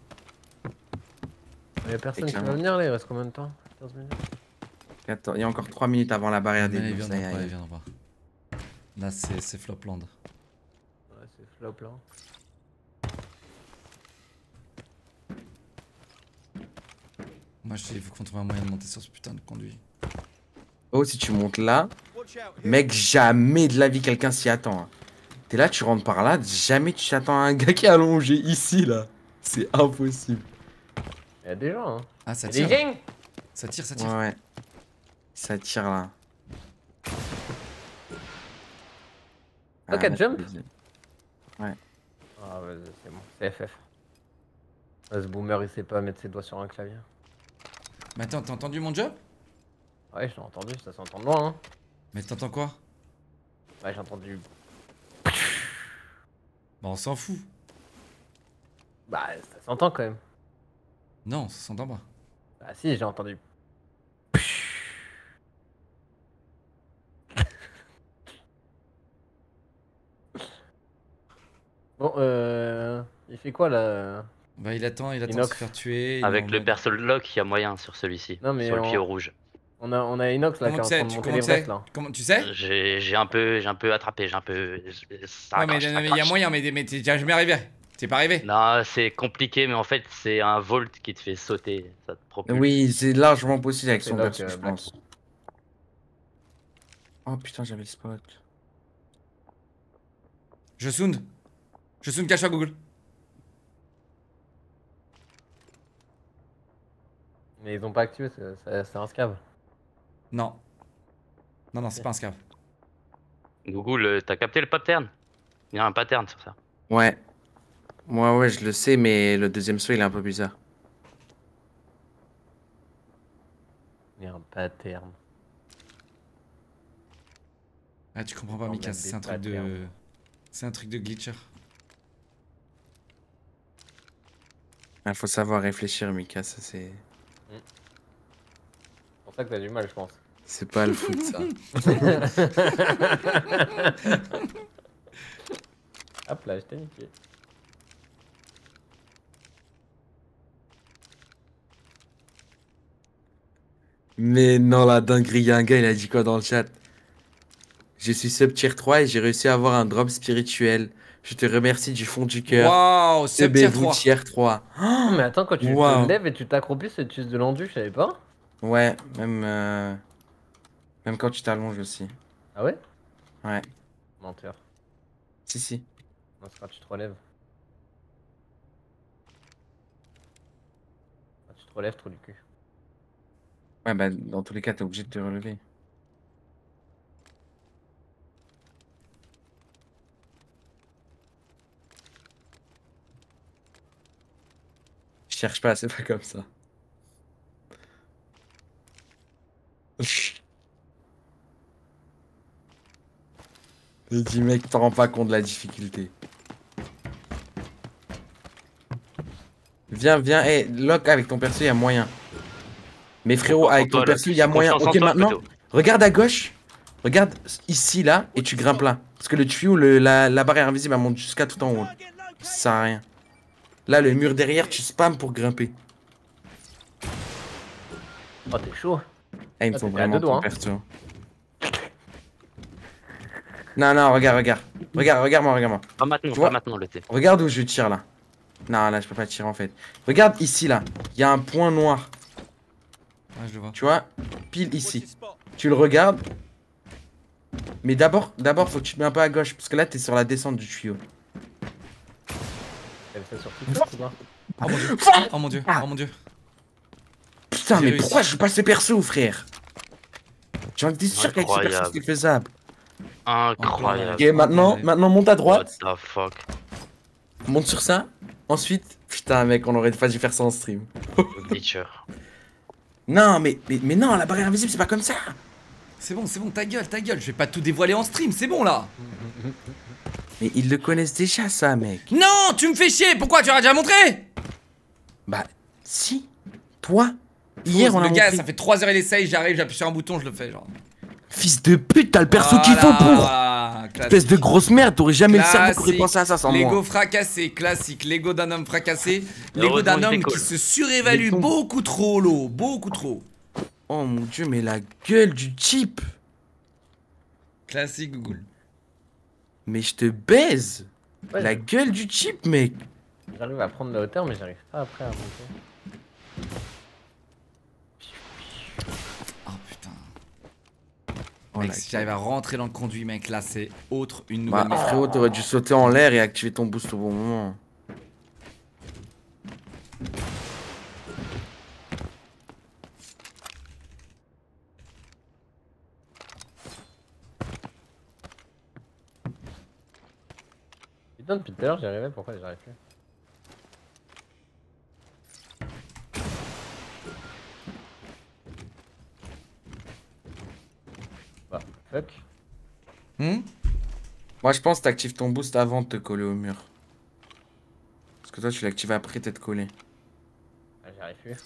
Y'a personne qui va clairement. venir là, il reste combien de temps? 15 minutes. Attends, il y a encore 3 minutes avant la barrière des Il bourses. vient d'en voir. Là, c'est Flopland. Ouais, c'est flop là. Moi, je dis, il faut qu'on trouve un moyen de monter sur ce putain de conduit. Oh, si tu montes là, mec, jamais de la vie quelqu'un s'y attend. Hein. T'es là, tu rentres par là, jamais tu t'attends à un gars qui est allongé ici, là. C'est impossible. Y'a des gens hein. Ah, ça Y'a tire. des gens. Ça tire. Ouais. Ça tire là. Ok, jump. Ouais. Ah ouais, c'est bon, c'est FF. Ah, ce boomer il sait pas mettre ses doigts sur un clavier. Mais attends, t'as entendu mon job? Ouais, j'ai entendu, ça s'entend de loin hein. Mais t'entends quoi? Ouais, j'ai entendu. Bah, on s'en fout. Bah, ça s'entend quand même. Non, ça s'entend pas. Bah, si, j'ai entendu. Bon, il fait quoi là? Bah, il attend de Inox. se faire tuer. Avec le perso lock, il y a moyen sur celui-ci. Non, mais sur le on- tuyau rouge. On a Inox là qui est en train de monter l'Everest là. Comment tu sais? J'ai un peu attrapé, j'ai un peu. Ça Ouais, mais accroche, ça il y a accroche. moyen, mais t'es jamais arrivé. T'es pas arrivé. Non, c'est compliqué, mais en fait, c'est un volt qui te fait sauter. Ça te propulse. Oui, c'est largement possible avec C'est son là perso, que je Black. pense. Oh putain, j'avais le spot. Je sound, cache-toi Google. Mais ils ont pas activé, c'est un scav. Non. Non, c'est pas un scav. Google, t'as capté le pattern? Il y a un pattern sur ça. Ouais. Moi, ouais, je le sais, mais le deuxième saut, il est un peu bizarre. Il y a un pattern. Ah, tu comprends pas, On Mika, a c'est des un truc de. patterns. C'est un truc de glitcher. Il faut savoir réfléchir, Mika, ça c'est. C'est pour ça que t'as du mal, je pense. C'est pas le foot, ça. Hop là, je t'ai niqué. Mais non, la dinguerie, y'a un gars, il a dit quoi dans le chat? Je suis sub tier 3 et j'ai réussi à avoir un drop spirituel. Je te remercie du fond du cœur. Waouh, c'est tier 3. tier 3. Non, mais attends, quand tu Wow. te lèves et tu t'accroupis, c'est tu utilises de l'endu, je savais pas. Ouais, même quand tu t'allonges aussi. Ah ouais? Ouais. Menteur. Si. Non, c'est quand tu te relèves. Quand tu te relèves, trop du cul. Ouais, bah, dans tous les cas, t'es obligé de te relever. Je cherche pas, c'est pas comme ça. Je dis, mec, t'en rends pas compte de la difficulté. Viens, hey, lock avec ton perso, il y a moyen. Mais frérot, Confiance en avec ton toi, perso, Lock. il y a moyen. Confiance en Ok, toi, maintenant, Peto. regarde à gauche. Regarde ici, là, et tu grimpes là. Parce que le tuyau, la barrière invisible, elle monte jusqu'à tout en haut. Ça sert à rien. Là, le mur derrière, tu spams pour grimper. Oh, t'es chaud. Eh, il me Ah, faut t'étais à vraiment deux doigts, ton hein. perso. Non, regarde. Regarde-moi. Pas maintenant, Tu vois pas maintenant le thé. Regarde où je tire là. Non, là, je peux pas tirer en fait. Regarde ici, là. Il y a un point noir. Ouais, je le vois. Tu vois, pile ici. Tu le regardes. Mais d'abord, faut que tu te mets un peu à gauche. Parce que là, t'es sur la descente du tuyau. Elle fait sur TikTok ou pas? Oh mon dieu. Oh mon dieu. Oh mon dieu. Putain, J'ai mais réussi. pourquoi je joue pas ce perso, frère? J'en étais sûr qu'avec ce perso, Incroyable. c'était faisable. Incroyable. Ok, maintenant, monte à What droite. the fuck. Monte sur ça. Ensuite, putain, mec, on aurait pas dû faire ça en stream. Glitcher. Non, mais non, la barrière invisible, c'est pas comme ça. C'est bon, ta gueule. Je vais pas tout dévoiler en stream, c'est bon là. Mais ils le connaissent déjà, ça, mec. Non, tu me fais chier. Pourquoi? Tu auras déjà montré? Bah, si. Toi, hier, on le a gars, montré. ça fait 3 heures il essaye, j'arrive, j'appuie sur un bouton, je le fais genre. Fils de pute, t'as le perso qu'il faut pour. Voilà, Espèce de grosse merde, t'aurais jamais le cerveau pour y Classique. penser à ça sans L'ego moi. fracassé, classique. L'ego d'un homme fracassé. L'ego Heureusement, d'un il homme décolle. qui se surévalue Il tombe. beaucoup trop, l'eau. Beaucoup trop. Oh mon dieu, mais la gueule du type. Classique Google. Mais je te baise. Ouais, La gueule du type, mec. j'arrive à prendre la hauteur, mais j'arrive pas après à monter. Oh putain. Oh, Mec, la si j'arrive à rentrer dans le conduit, mec, là c'est autre, une Bah, nouvelle map. frérot, t'aurais dû sauter en l'air et activer ton boost au bon moment. Putain, depuis tout à l'heure, j'y arrivais, pourquoi j'y arrive plus? Bah, fuck. Moi, je pense que t'actives ton boost avant de te coller au mur. Parce que toi, tu l'actives après t'être collé. Ah, j'y arrive plus.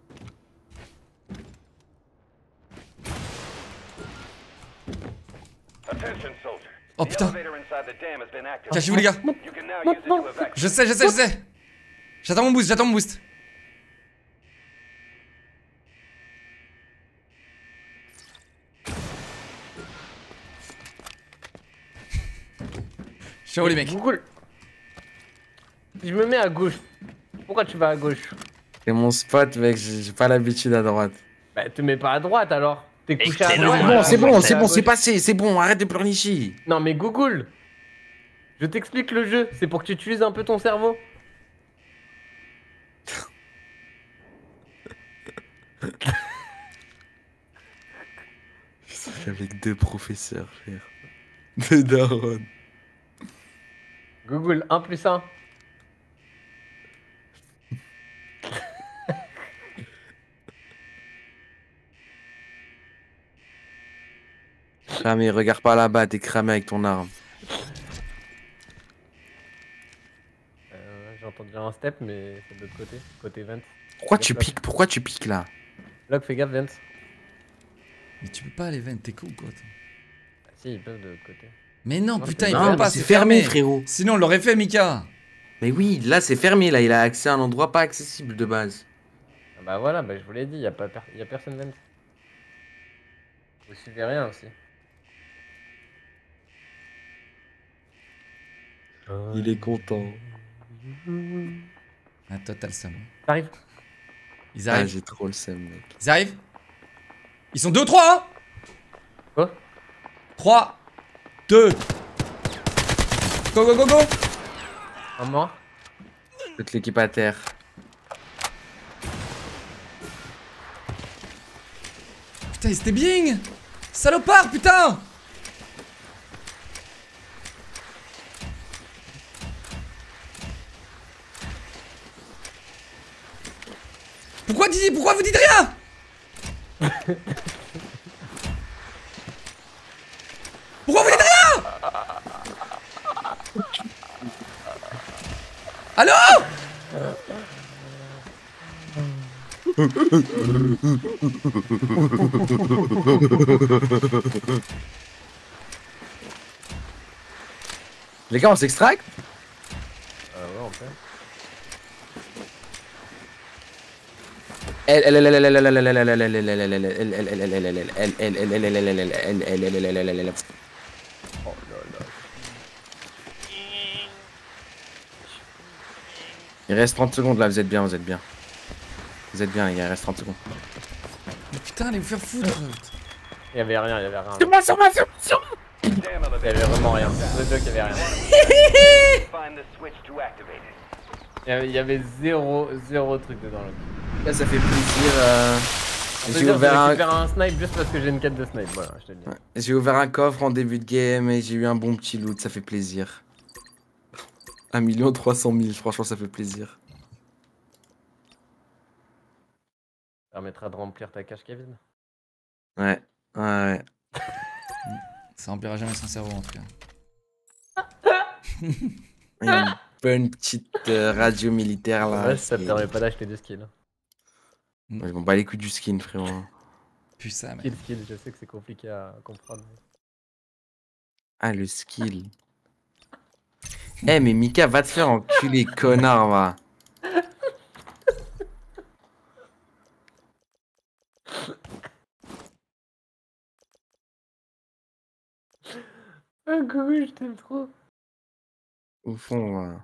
Attention, soldier. Oh The putain. elevator inside the dam has been activated. Cachez-vous les gars. You can now use it to evacuate. Je sais. J'attends mon boost. Ciao les mecs. Google. Je me mets à gauche. Pourquoi tu vas à gauche? C'est mon spot, mec, j'ai pas l'habitude à droite. Bah, te mets pas à droite alors. T'es couché à Excellent. droite. Bon, c'est bon, c'est à bon, gauche. c'est passé, c'est bon, arrête de pleurnicher. Non, mais Google. Je t'explique le jeu. C'est pour que tu utilises un peu ton cerveau. Je suis avec 2 professeurs, frère. 2 darons. Google, 1 plus 1. Cramé, regarde pas là-bas, t'es cramé avec ton arme. J'ai entendu un step, mais c'est de l'autre côté. Côté vent. Pourquoi tu piques? Pourquoi tu piques là? Log, fais gaffe, vent. Mais tu peux pas aller vent, t'es con quoi. Toi. Ah, si, ils peuvent de l'autre côté. Mais non, Non, putain, c'est il pas- peut pas, c'est fermé, frérot. Sinon, on l'aurait fait, Mika. Mais oui, là c'est fermé, là il a accès à un endroit pas accessible de base. Ah bah voilà, bah je vous l'ai dit, y a personne vent. Vous suivez rien aussi. Il est content. Ah, toi, t'as le seum. T'arrives? Ils Ah, arrivent. j'ai trop le seum, mec. Ils arrivent. Ils sont 2-3, hein. Quoi? 3, 2. Go, go, go, go. Un mort? Toute l'équipe à terre. Putain, c'était bien. Salopard, putain. Pourquoi vous dites rien? Pourquoi vous dites rien? Allô? Les gars, on s'extracte? Ouais, on peut. Il reste 30 secondes là, vous êtes bien, vous êtes bien. Vous êtes bien les gars, il reste 30 secondes. Mais putain, allez vous faire foutre. Y'avait rien, y'avait rien. Sur moi, sur moi, sur moi, sur moi. Damn elevator. Y'avait vraiment rien. Le doc, y'avait rien. Find the switch to activate it. Y'avait zéro truc dedans là. Là, ça fait plaisir. On peut J'ai dire que j'ai ouvert, récupéré un snipe juste parce que j'ai une quête de snipe, voilà, je te le dis. j'ai ouvert un coffre en début de game et j'ai eu un bon petit loot, ça fait plaisir. 1 300 000, franchement ça fait plaisir. Ça permettra de remplir ta cache, Kevin. Ouais, ouais. Ça remplira jamais son cerveau en tout cas. Il y a une bonne petite radio militaire là. Ouais, ça te permet pas d'acheter de skills. Ouais, je m'en bats les couilles du skin, frérot. Plus ça, mec. Skill, je sais que c'est compliqué à comprendre. Ah, le skill. Eh, mais Mika, va te faire enculer, connard, va. Ah, coucou, je t'aime trop. Au fond, va.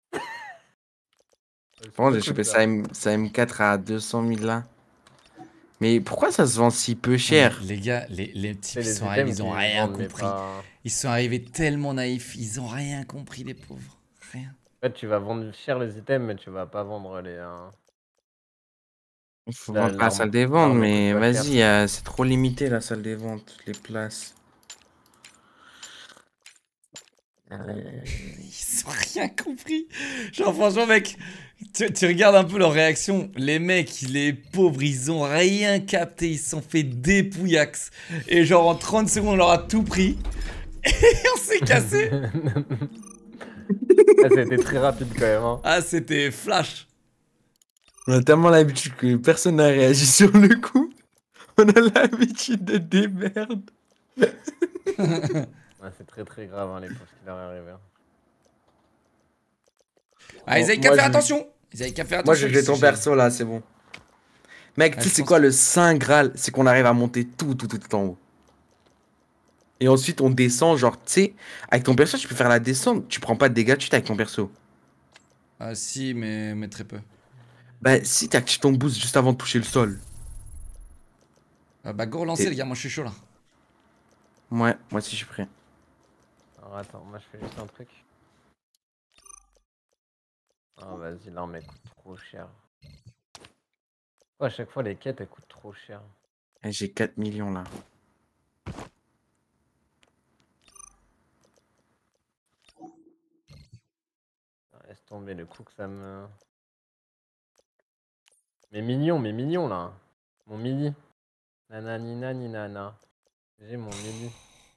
Bon, j'ai chopé ça M4 à 200 000 là. Mais pourquoi ça se vend si peu cher? Les gars, les types C'est ils les sont arrivés, items ils ont qui rien vendent, mais compris. pas- Ils sont arrivés tellement naïfs, ils ont rien compris, les pauvres. Rien. En fait, tu vas vendre cher les items, mais tu vas pas vendre les. Faut La- vendre la l'arme- salle des ventes, l'arme mais coûte pas vas-y, c'est trop limité la salle des ventes, les places. Ils ont rien compris. Genre, franchement, mec, tu regardes un peu leur réaction. Les mecs, les pauvres, ils ont rien capté. Ils se sont fait dépouillax. Et genre, en 30 secondes, on leur a tout pris. Et on s'est cassé. Ah, ça a été très rapide quand même. Hein. Ah, c'était flash. On a tellement l'habitude que personne n'a réagi sur le coup. On a l'habitude de des merdes. Ouais, c'est très grave hein, les pauvres ce qui leur est arrivé. Hein. Ah, ils avaient qu'à Moi, faire je- attention. Ils avaient qu'à faire Moi attention. j'ai ton perso là, c'est bon. Mec, Ah, tu sais je c'est pense quoi le saint graal? C'est qu'on arrive à monter tout en haut. Et ensuite, on descend, genre, tu sais, avec ton perso, tu peux faire la descente. Tu prends pas de dégâts de chute avec ton perso. Ah si, mais très peu. Bah, si t'actives ton boost juste avant de toucher le sol. Bah go relancer les gars, moi je suis chaud là. Ouais, moi aussi je suis prêt. Alors attends, moi je fais juste un truc. Ah vas-y, l'arme elle coûte trop cher. Ouais, à chaque fois les quêtes elles coûtent trop cher. Eh, j'ai 4 millions là. Laisse tomber le coup que ça me... mais mignon là. Mon mini. Nanani nani nana. J'ai mon mini.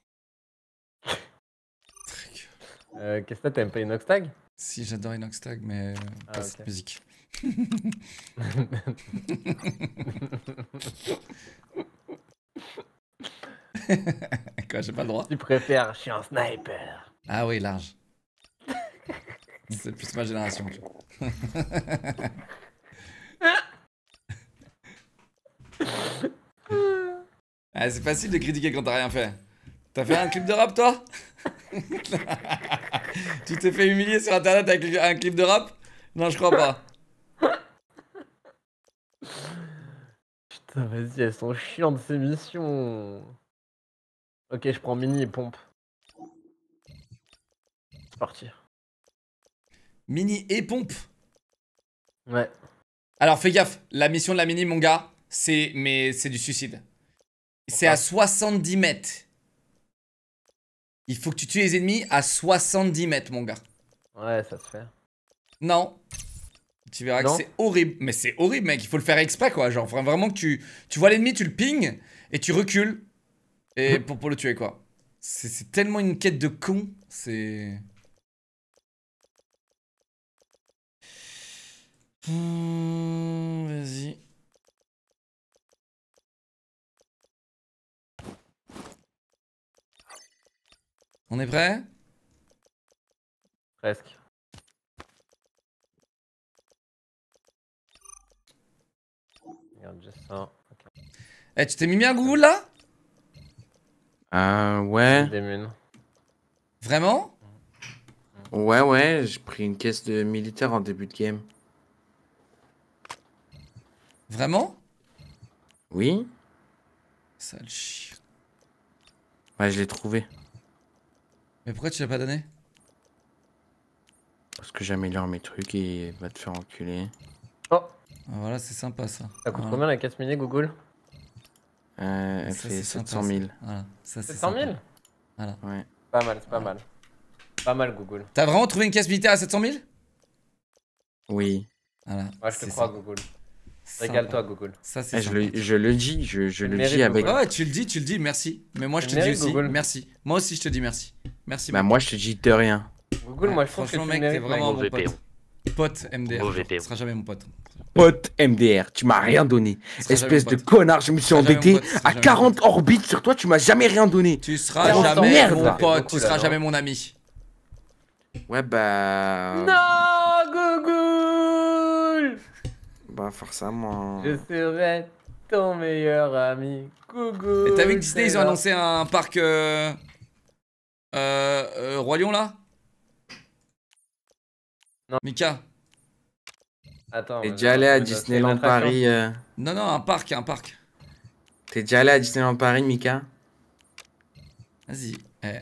Qu'est-ce que t'aimes pas Inox Tag? Si, j'adore Inox Tag, mais pas ok. cette musique. Quoi, j'ai pas le droit? Tu préfères, je suis un sniper. Ah oui, large. C'est plus ma génération. Ah, c'est facile de critiquer quand t'as rien fait. T'as fait un clip de rap, toi? Tu t'es fait humilier sur internet avec un clip de rap? Non, je crois pas. Putain, vas-y, elles sont chiantes ces missions. Ok, je prends mini et pompe. C'est parti. Mini et pompe. Ouais. Alors fais gaffe, la mission de la mini, mon gars, c'est du suicide. C'est à 70 mètres. Il faut que tu tues les ennemis à 70 mètres, mon gars. Ouais, ça se fait. Non. Tu verras que c'est horrible. Mais c'est horrible, mec. Il faut le faire exprès, quoi. Genre, vraiment que tu vois l'ennemi, tu le pings et tu recules. Et pour le tuer, quoi. C'est tellement une quête de con. C'est... Vas-y. On est prêt? Presque. Regarde juste ça. Okay. Eh, tu t'es mis bien Google là? Ouais. Vraiment? Ouais, j'ai pris une caisse de militaire en début de game. Vraiment? Oui. Sale chien. Ouais, je l'ai trouvé. Mais pourquoi tu l'as pas donné? Parce que j'améliore mes trucs et va te faire enculer. Oh! Ah, voilà, c'est sympa ça. Ça coûte combien la caisse mini Google? Elle Ça, fait c'est 700 sympa, 000. ça. Voilà, ça c'est 700 000? sympa. Voilà. Ouais. Pas mal, c'est pas mal. Pas mal Google. T'as vraiment trouvé une caisse militaire à 700 000? Oui. Voilà. Ouais, je te crois Google. Régale-toi Google. Ça c'est Je le dis, je le dis mérites, avec... Ouais, tu le dis, merci. Mais moi je te dis aussi, Google. merci. Moi aussi je te dis merci. Merci. Bah mec. moi je te dis de rien. Google, Ouais, moi je trouve que franchement, tu mec, t'es mérites, vraiment un Mike. bon pote. Pote MDR. Mauvais Tu PO. seras jamais mon pote. Pote MDR, tu m'as rien donné. Tu seras Espèce jamais de mon pote. connard, je me suis seras jamais embêté mon pote, tu seras à jamais 40 orbites sur toi, tu m'as jamais rien donné. Tu seras Oh, jamais merde, mon là. pote, Beaucoup, tu là, seras non jamais mon ami. Ouais bah... Non, Google! Bah forcément... Je serai ton meilleur ami, Google. Et t'as vu que Disney ils ont c'est annoncé un parc Roi Lion là? Non. Mika? Attends. T'es mais déjà allé à c'est une Disneyland attraction. Paris Non, un parc. T'es déjà allé à Disneyland Paris, Mika? Vas-y. Eh.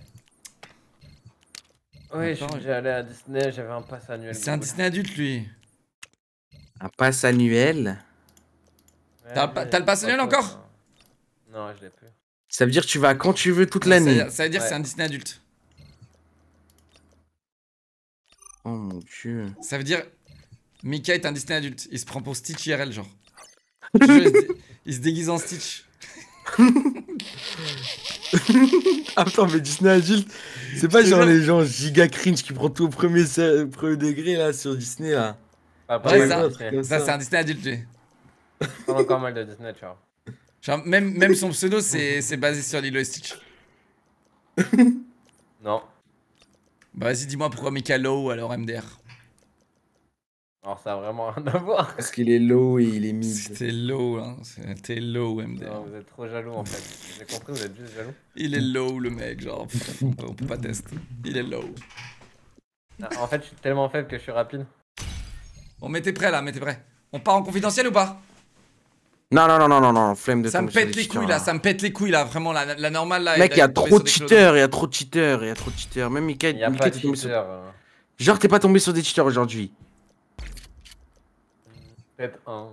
Oui, je suis Attends, déjà allé à Disney, j'avais un pass annuel. C'est un Google. Disney adulte lui. Un pass annuel? Ouais, T'as le pass annuel encore? Non, je l'ai plus. Ça veut dire que tu vas quand tu veux toute l'année. Ça veut dire que Ouais. c'est un Disney adulte. Oh mon dieu. Ça veut dire Mika est un Disney adulte. Il se prend pour Stitch IRL genre. Je te jure, il se déguise en Stitch. Attends, mais Disney adulte, c'est pas Je te genre jure. les gens giga cringe qui prennent tout au premier degré là sur Disney là. Ah, Ouais, pas ça, mal, Disney. ça c'est un Disney adulte lui. Pas encore mal de Disney, tu vois. Genre même son pseudo c'est basé sur Lilo et Stitch. Non. Bah vas-y dis-moi pourquoi Mika Low alors MDR. Alors ça a vraiment rien à voir. Parce qu'il est low et il est mid. C'était low, hein. C'était low, MD. Non, vous êtes trop jaloux en fait. J'ai compris, vous êtes juste jaloux. Il est low, le mec. Genre, on peut pas tester. Il est low. Ah, en fait, je suis tellement faible que je suis rapide. Bon, mettez prêt là, mettez prêt. On part en confidentiel ou pas? Non, flemme de Ça me tomber sur pète des les couilles cheaters, là, ça me pète les couilles là, vraiment la normale là. Mec, il y a tomber trop sur de des cheaters, il y a trop de cheaters, il y a trop de cheaters. Même Mika, Il y a pas de t'es tombé sur... cheater. Genre, t'es pas tombé sur des cheaters aujourd'hui. Peut-être un.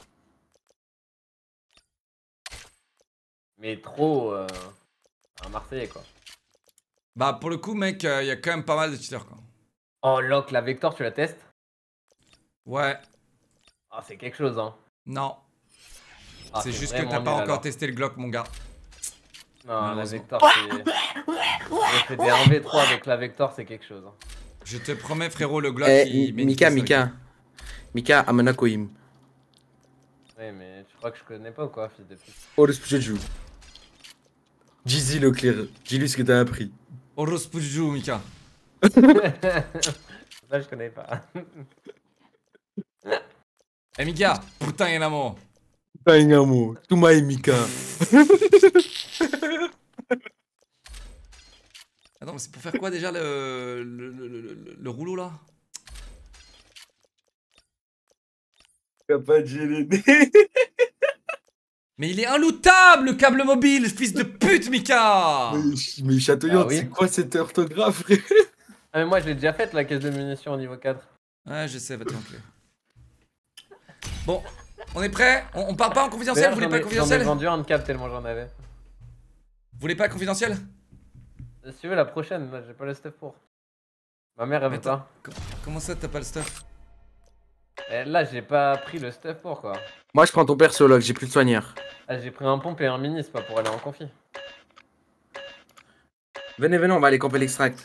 Mais trop. Un Marseillais quoi. Bah, pour le coup, mec, il y a quand même pas mal de cheaters quoi. Oh, Locke, la Vector, tu la testes? Ouais, Ah, c'est quelque chose hein. non. Ah, C'est juste que vraiment t'as pas nul, encore alors. testé le Glock, mon gars. Non, la Malheureusement. Vector, c'est. J'ai fait des 1v3 avec la Vector, c'est quelque chose. Hein. Je te promets, frérot, le Glock. Eh, il met une Mika, pièce avec. Mika, amena koyim. Oui, mais tu crois que je connais pas ou quoi, fils de pute? Oh, le spujou. Jeezy le clair. Dis-lui ce que t'as appris. Oros Pujou, Mika. Ça, je connais pas. Eh, Mika, putain, y'en a mort. Taingamo, Touma et Mika. Attends, mais c'est pour faire quoi déjà le rouleau là? T'as pas de GLD. Mais il est inlootable le câble mobile, fils de pute, Mika! Mais Châteauillon, Ah oui. c'est quoi cette orthographe, frère? Ah, mais moi, je l'ai déjà faite la caisse de munitions au niveau 4. Ouais, je sais, va te manquer. Bon, on est prêt? On part pas en confidentiel? Vous voulez pas le J'en ai confidentiel? vendu un de cap tellement j'en avais. Vous voulez pas le confidentiel? Si tu veux, la prochaine, là, j'ai pas le stuff pour. Ma mère, elle veut Attends. pas. Comment ça, t'as pas le stuff? Et là, j'ai pas pris le stuff pour quoi. Moi, je prends ton perso, là, que j'ai plus de soigneur. Ah, j'ai pris un pompe et un mini, c'est pas pour aller en confi. Venez, on va aller camper l'extract.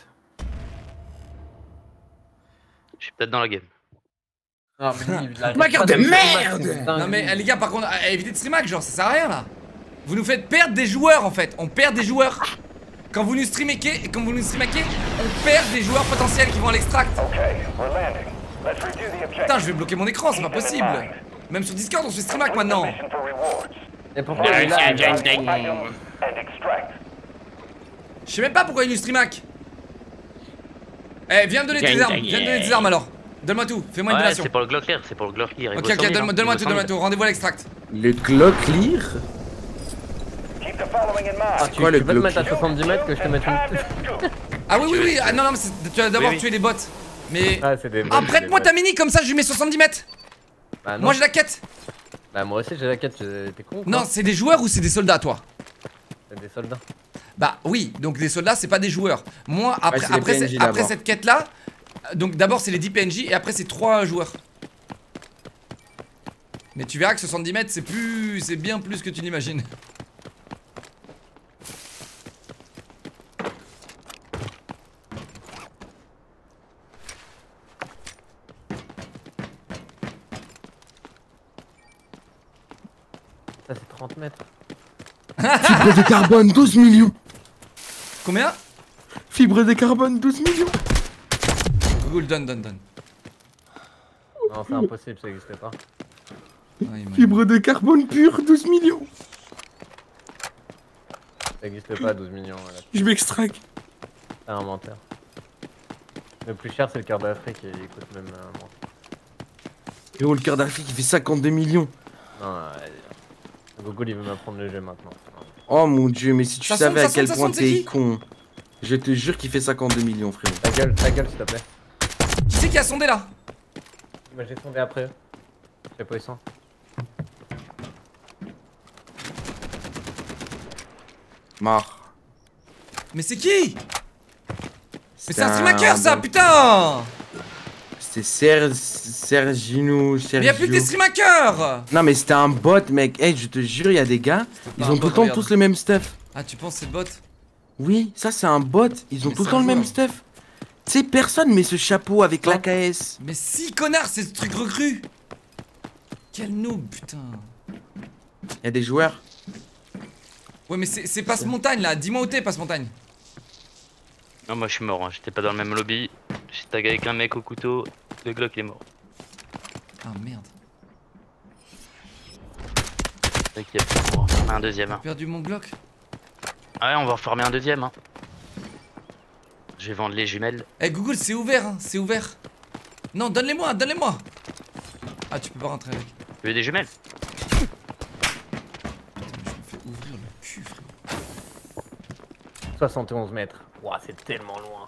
Je suis peut-être dans la game. Non, mais lui, il a Ma carte pas de de merde. c'est dingue. Non mais les gars, par contre, évitez de streamac, genre ça sert à rien là. Vous nous faites perdre des joueurs en fait. On perd des joueurs. Quand vous nous streamaquez, on perd des joueurs potentiels qui vont à l'extract. Okay, we're landing. Let's review the objective. Putain, je vais bloquer mon écran, c'est pas possible. Même sur Discord, on se fait streamac maintenant. Mission for rewards. Et pourquoi il est là il est là Items and extract. Je sais même pas pourquoi il nous streamac. Eh, viens me donner tes armes. Viens me donner tes armes alors. Donne-moi tout. Fais-moi une Ouais, donation. c'est pour le Glock clear, c'est pour le Glock clear. il Ok, vaut 100 ok, 000, hein. donne-moi Il vaut 100 000. tout. Rendez-vous à l'extract. Le Glock clear? Keep the following in Ah, mind. tu Quoi, le peux te bloc mettre à 70 mètres que je te mette une. Time to scoop. Ah oui. Ah non, mais tu vas d'abord Oui. tuer les bots. Mais. Ah, c'est des. Ah, prête-moi ta mini comme ça, je lui mets 70 mètres. Bah, non. Moi j'ai la quête. Bah, moi aussi j'ai la quête, t'es con ou quoi? Non, c'est des joueurs ou c'est des soldats, toi? C'est des soldats. Bah oui, donc des soldats, c'est pas des joueurs. Moi, après, c'est les PNJ après d'abord. cette quête-là, donc d'abord c'est les 10 PNJ et après c'est 3 joueurs. Mais tu verras que 70 mètres, c'est bien plus que tu n'imagines. Ça, c'est 30 mètres. Fibre de carbone, 12 millions. Combien? Fibre de carbone, 12 millions. Google, donne. Non, c'est impossible, ça existe pas. Ah, il m'a- Fibre de carbone pure, 12 millions. Ça existe pas, 12 millions. Là. Je m'extracte. C'est un menteur. Le plus cher, c'est le cœur d'Afrique et il coûte même un menteur. Et oh, le cœur d'Afrique, il fait 52 millions. Non, Google, il veut m'apprendre le jeu maintenant. Oh mon dieu, mais si tu Ça savais sonne, à quel ça point sonne, c'est t'es qui con. Je te jure qu'il fait 52 millions, frérot. Ta gueule, s'il te plaît. Qui c'est qui a sondé là? Moi, j'ai sondé après. Je sais pas, ils sont. Mort. Mais c'est qui? Mais c'est un C'était streamaker ça, bon- putain! C'était Sergino. Mais y'a plus que des streamakers! Non, mais c'était un bot, mec. Hey, je te jure, il y a des gars, ils pas un ont tout bot, le temps regarde. tous le même stuff. Ah, tu penses c'est le bot? Oui, ça c'est un bot, ils ont Mais tout le c'est temps un le même joueur. stuff. Tu sais, personne met ce chapeau avec Hein l'AKS. Mais si, connard, c'est ce truc recru! Quel noob, putain! Il y a des joueurs. Ouais, mais c'est passe-montagne là, dis-moi où t'es, passe-montagne! Non, moi je suis mort, hein. J'étais pas dans le même lobby. J'ai tagué avec un mec au couteau. Le Glock il est mort. Ah merde. T'inquiète, on va reformer un deuxième. J'ai Hein. perdu mon Glock. Ah ouais, on va reformer un deuxième. Hein. Je vais vendre les jumelles. Eh Google, c'est ouvert, hein, c'est ouvert. Non, donne-les-moi, donne-les-moi. Ah, tu peux pas rentrer avec. Tu veux des jumelles? Putain, mais je me fais ouvrir le cul, frère. 71 mètres. Ouah, c'est tellement loin.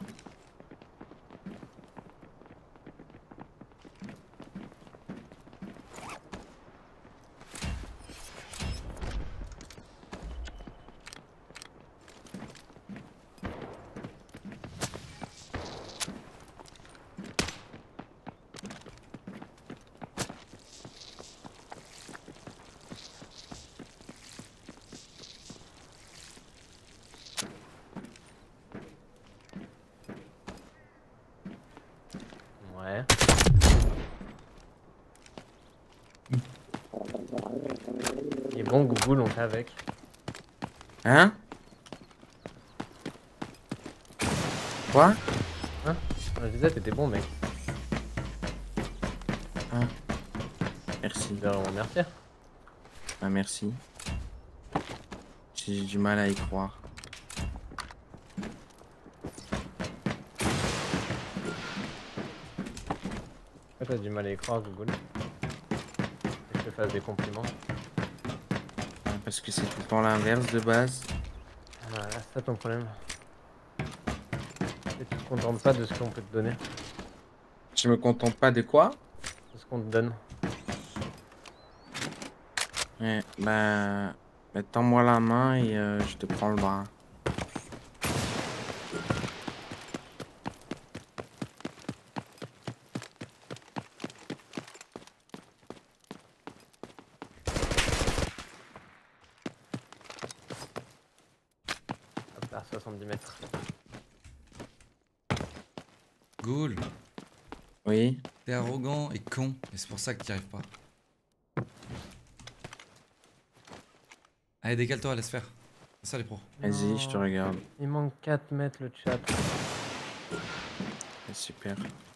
Ouais. Il est bon, Google, on fait avec. Hein? Quoi? Hein? Je disais, t'étais bon, mec. Merci. Tu devrais me remercier. Ah, merci. J'ai du mal à y croire. Pourquoi t'as du mal à y croire, Google? Que je te fasse des compliments. Parce que c'est tout le temps l'inverse de base. Voilà, c'est ça ton problème. Et tu te contentes pas de ce qu'on peut te donner. Je me contente pas de quoi? De ce qu'on te donne. Ouais, bah tends-moi la main et je te prends le bras. Hop là, 70 mètres. Ghoul, Oui? t'es arrogant et con, et c'est pour ça que t'y arrives pas. Allez, décale-toi, laisse faire. C'est ça les pros. Vas-y, je te Non. regarde. Il manque 4 mètres le chat. Super.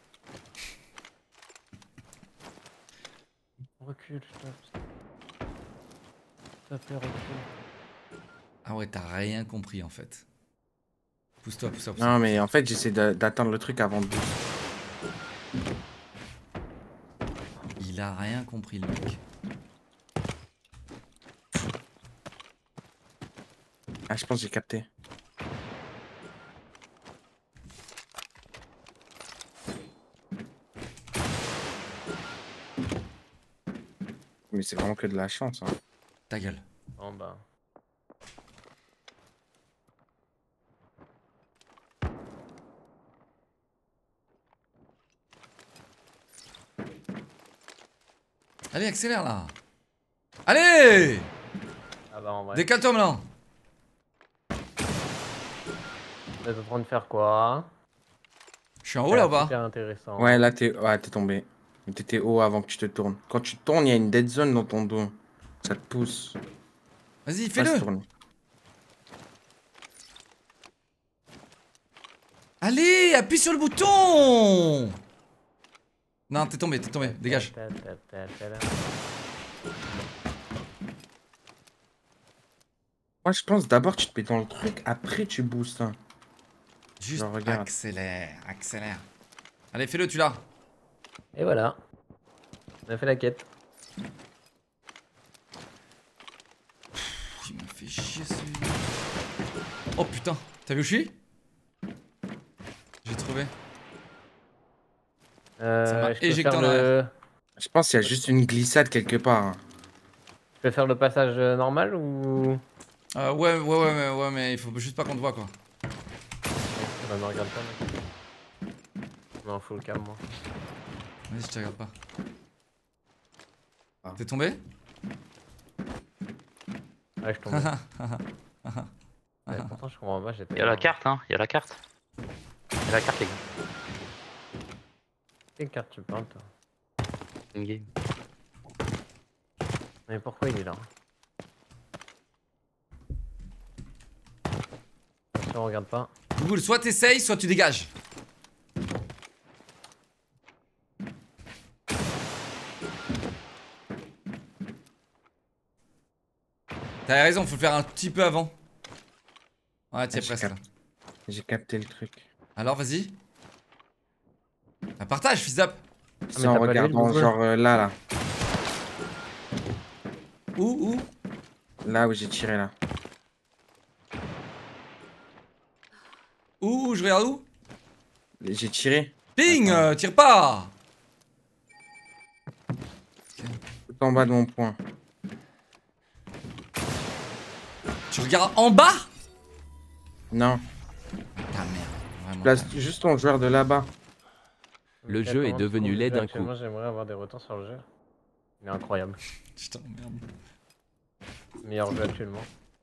Recule, je tape. Tapez, recule. Ah ouais, t'as rien compris en fait. Pousse-toi, pousse-toi, pousse-toi. Non, mais en fait, j'essaie d'atteindre le truc avant de... Il a rien compris le mec. Ah, je pense que j'ai capté. Mais c'est vraiment que de la chance, hein. Ta gueule. En bas. Allez, accélère là. Allez! Ah bah en vrai. Décale-toi maintenant. Vous êtes en train de faire quoi? Je suis en haut là ou pas? Super intéressant. Ouais, là, t'es tombé. Mais t'étais haut avant que tu te tournes. Quand tu te tournes, il y a une dead zone dans ton dos. Ça te pousse. Vas-y, Va se fais-le. tourner. Allez, appuie sur le bouton. Non, t'es tombé, dégage. Moi, je pense d'abord tu te mets dans le truc, après tu boostes. Hein. Juste Genre, regarde. accélère, accélère. Allez, fais-le, tu l'as. Et voilà. On a fait la quête. Il m'a fait chier celui-là. Oh putain, t'as vu où je suis? J'ai trouvé. m'a Je peux éjecté faire en le... Je pense qu'il y a juste une glissade quelque part. Hein. Je peux faire le passage normal ou... Ouais, mais il faut juste pas qu'on te voit quoi. Bah me regarde pas mec. Non, faut le calme moi. Vas-y, je te regarde pas. Ah. T'es tombé? Ouais, je tombe. Ouais, pourtant je comprends pas, j'étais... Il y a la carte, hein. Il y a la carte. Il y a la carte, les gars. Quelle carte tu parles toi? Une game. Mais pourquoi il est là? Si on regarde pas. Google, soit t'essayes, soit tu dégages. T'as raison, faut le faire un petit peu avant. Ouais, t'y es presque là. J'ai capté le truc. Alors, vas-y. Bah, partage, fils d'up. C'est en regardant, genre là. Où Là où j'ai tiré là. Où? Je regarde où? J'ai tiré. Ping, tire pas. Tout en bas de mon point. Tu regardes en bas? Non. Ah merde, vraiment. Place juste ton joueur de là-bas. Le jeu est devenu laid d'un coup. Moi j'aimerais avoir des retours sur le jeu. Il est incroyable. Putain, merde. Meilleur jeu actuellement.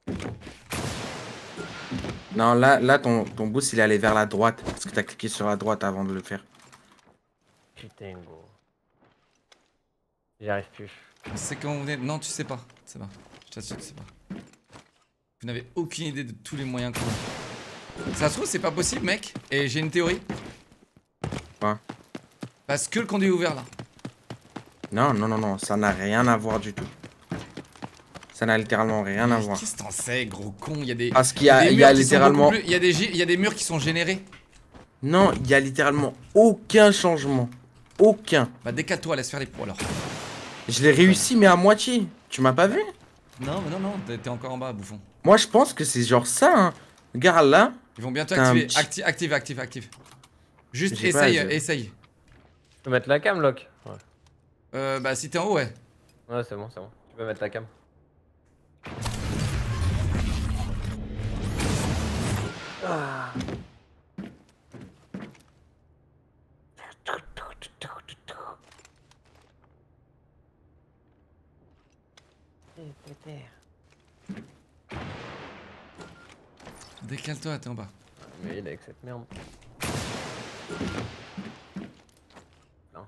Non, là ton boost il est allé vers la droite. Parce que t'as cliqué sur la droite avant de le faire. Putain gros. J'y arrive plus. C'est quand vous venez. Non, tu sais pas. C'est pas. Je t'assure, tu sais pas. Vous n'avez aucune idée de tous les moyens qu'on a. Ça se trouve, c'est pas possible, mec. Et j'ai une théorie. Quoi? Parce que le conduit est ouvert là. Non, ça n'a rien à voir du tout. Ça n'a littéralement rien à voir. Qu'est-ce que t'en sais, gros con? Il y a des. Parce qu'il y a littéralement. Il y a des murs qui sont générés. Non, il y a littéralement aucun changement. Aucun. Bah, décale-toi, laisse faire les pros alors. Je l'ai réussi, mais à moitié. Tu m'as pas vu? Non, mais non, t'es encore en bas, bouffon. Moi, je pense que c'est genre ça, hein. Regarde là. Ils vont bientôt T'as un activer. petit- Active. Juste J'ai pas, essaye. Tu peux mettre la cam, Locke? Ouais. Bah, si t'es en haut, ouais. Ouais, c'est bon. Tu peux mettre la cam. Ah. Décale-toi, t'es en bas. Mais il est avec cette merde. Non.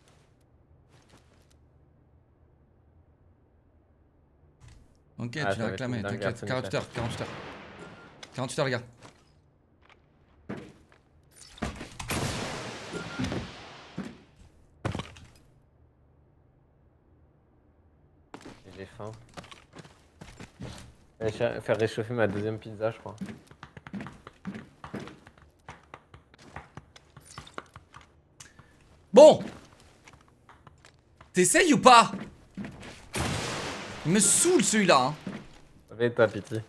Ok, Ah, tu l'as réclamé, t'inquiète. 48 heures. 48 heures, les gars. J'ai faim. Je vais faire réchauffer ma deuxième pizza, je crois. Bon! T'essayes ou pas? Il me saoule celui-là, hein. Fais-toi pitié.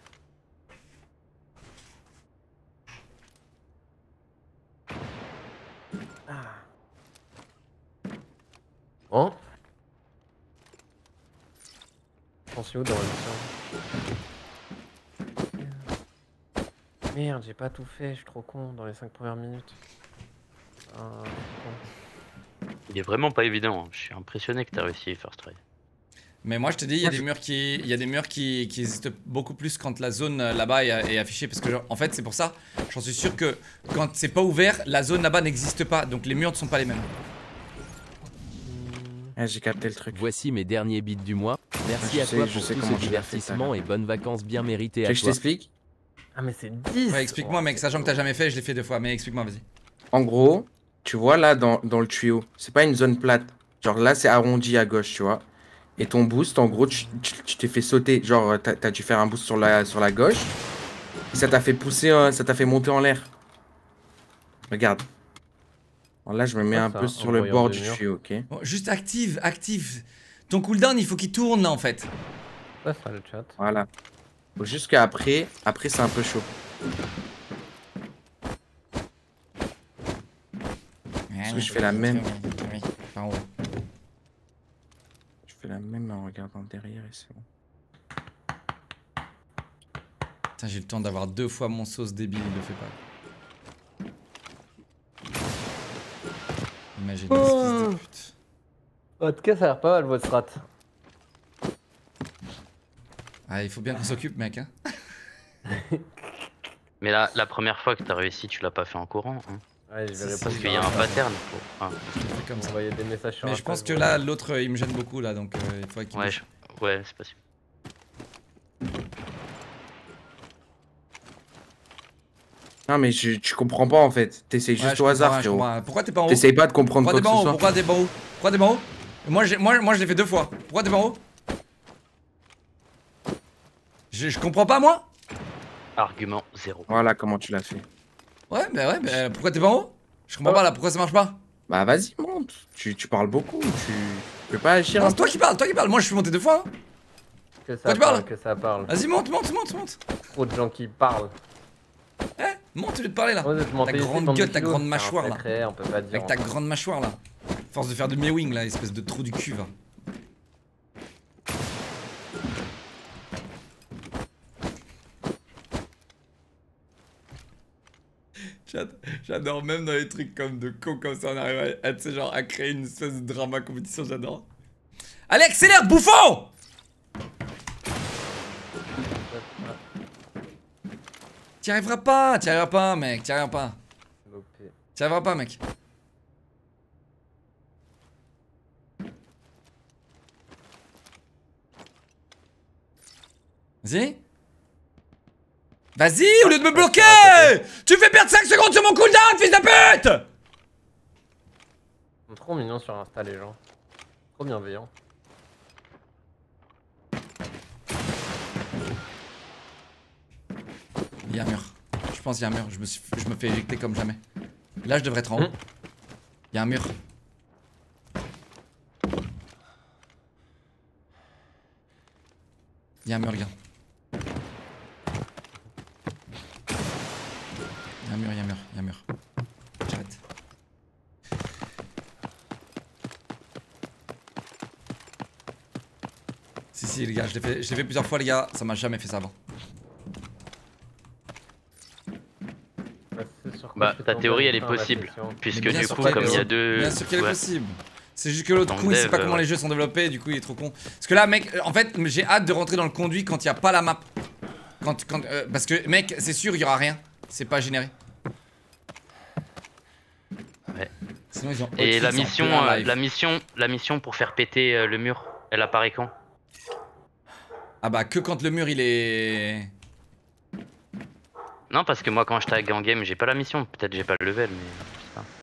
Bon. J'en suis où dans la mission? Merde, j'ai pas tout fait, je suis trop con dans les 5 premières minutes. Ah, je suis con. Il est vraiment pas évident. Je suis impressionné que t'as réussi First Try. Mais moi je te dis, il y a des murs qui existent beaucoup plus quand la zone là-bas est affichée. Parce que en fait c'est pour ça, j'en suis sûr que quand c'est pas ouvert, la zone là-bas n'existe pas. Donc les murs ne sont pas les mêmes. Ah, j'ai capté le truc. Voici mes derniers bits du mois. Merci Ah, à toi je pour sais tout comment ce tu l'as fait, divertissement et bonnes vacances bien méritées Tu veux à que je toi. t'explique? Ah mais c'est 10. Ouais, explique-moi mec, sachant que t'as jamais fait, je l'ai fait 2 fois. Mais explique-moi, vas-y. En gros, tu vois là dans le tuyau, c'est pas une zone plate. Genre là c'est arrondi à gauche, tu vois. Et ton boost, en gros, tu t'es fait sauter. Genre t'as dû faire un boost sur la gauche. Et ça t'a fait pousser, ça t'a fait monter en l'air. Regarde. Alors là je me mets un peu sur le bord du tuyau, ok. Bon, juste active. Ton cooldown il faut qu'il tourne là en fait. Ouais, ça le chat. Voilà. Faut juste qu'après, c'est un peu chaud. Parce que je fais la même. Je fais la même en regardant derrière et c'est bon. Putain, j'ai le temps d'avoir 2 fois mon sauce débile, il le fait pas. Imagine, fils de pute. En tout cas, ça a l'air pas mal votre strat. Ah, il faut bien qu'on s'occupe, mec. Hein. Mais là, la première fois que t'as réussi, tu l'as pas fait en courant. Hein. Ouais, je verrai pas. Parce qu'il y a un pattern. Ah. Je le fais comme ça. Envoyer des messages sur Mais la je pense page, que là, l'autre, il me gêne beaucoup là, donc il faudrait qu'il. Ouais, ouais, c'est possible. Non mais tu comprends pas en fait. T'essayes Ouais, juste je au hasard, comprends, je frérot. comprends. Pourquoi t'es pas en haut? T'essayes pas de comprendre Pourquoi quoi t'es que pas ce en haut? soit. Pourquoi t'es pas en haut? Pourquoi t'es pas en haut? Moi je l'ai fait 2 fois. Pourquoi t'es pas en haut? Je comprends pas moi. Argument 0. Voilà comment tu l'as fait. Ouais, mais pourquoi t'es pas en haut? Je comprends pas là, pourquoi ça marche pas? Bah vas-y, monte. Tu parles beaucoup, tu peux pas agir Non, un c'est toi qui parle, moi je suis monté 2 fois. Hein. Que ça Quoi, tu parle, parles que ça parle. Vas-y, monte. Trop de gens qui parlent. Monte au lieu de parler là. On va te monter Ta ici, grande bande de gueule, ta filous. grande C'est un mâchoire là. secret, on peut pas dire. Avec ta grande mâchoire là. Force de faire de mewing là, espèce de trou du cul va. J'adore même dans les trucs comme de con comme ça on arrive à tu sais, genre à créer une espèce de drama compétition, j'adore. Allez accélère bouffon. T'y arriveras pas mec, t'y arriveras pas. Lopé. T'y arriveras pas mec. Vas-y. Vas-y, au lieu de me bloquer! Tu fais perdre 5 secondes sur mon cooldown, fils de pute! Ils sont trop mignons sur Insta les gens. Trop bienveillants. Il y a un mur. Je pense qu'il y a un mur. Je me fais éjecter comme jamais. Là, je devrais être en haut. Il y a un mur. Il y a un mur, les gars. Il y a un mur. J'arrête. Si, les gars, je l'ai fait plusieurs fois, les gars. Ça m'a jamais fait ça avant. Bah, ta théorie elle est possible. Puisque Mais bien du sûr coup, qu'elle est comme il y a possible. deux. Bien sûr qu'elle est Ouais. possible. C'est juste que l'autre Dans con il sait dev, pas comment ouais. les jeux sont développés et du coup il est trop con. Parce que là mec, en fait j'ai hâte de rentrer dans le conduit quand il y a pas la map. Parce que mec c'est sûr il y aura rien. C'est pas généré. Ouais. Sinon ils ont Et autre la chose en mission, plein live. la mission pour faire péter le mur, elle apparaît quand? Ah bah que quand le mur il est... Non, parce que moi quand je tag en game, j'ai pas la mission. Peut-être j'ai pas le level, mais.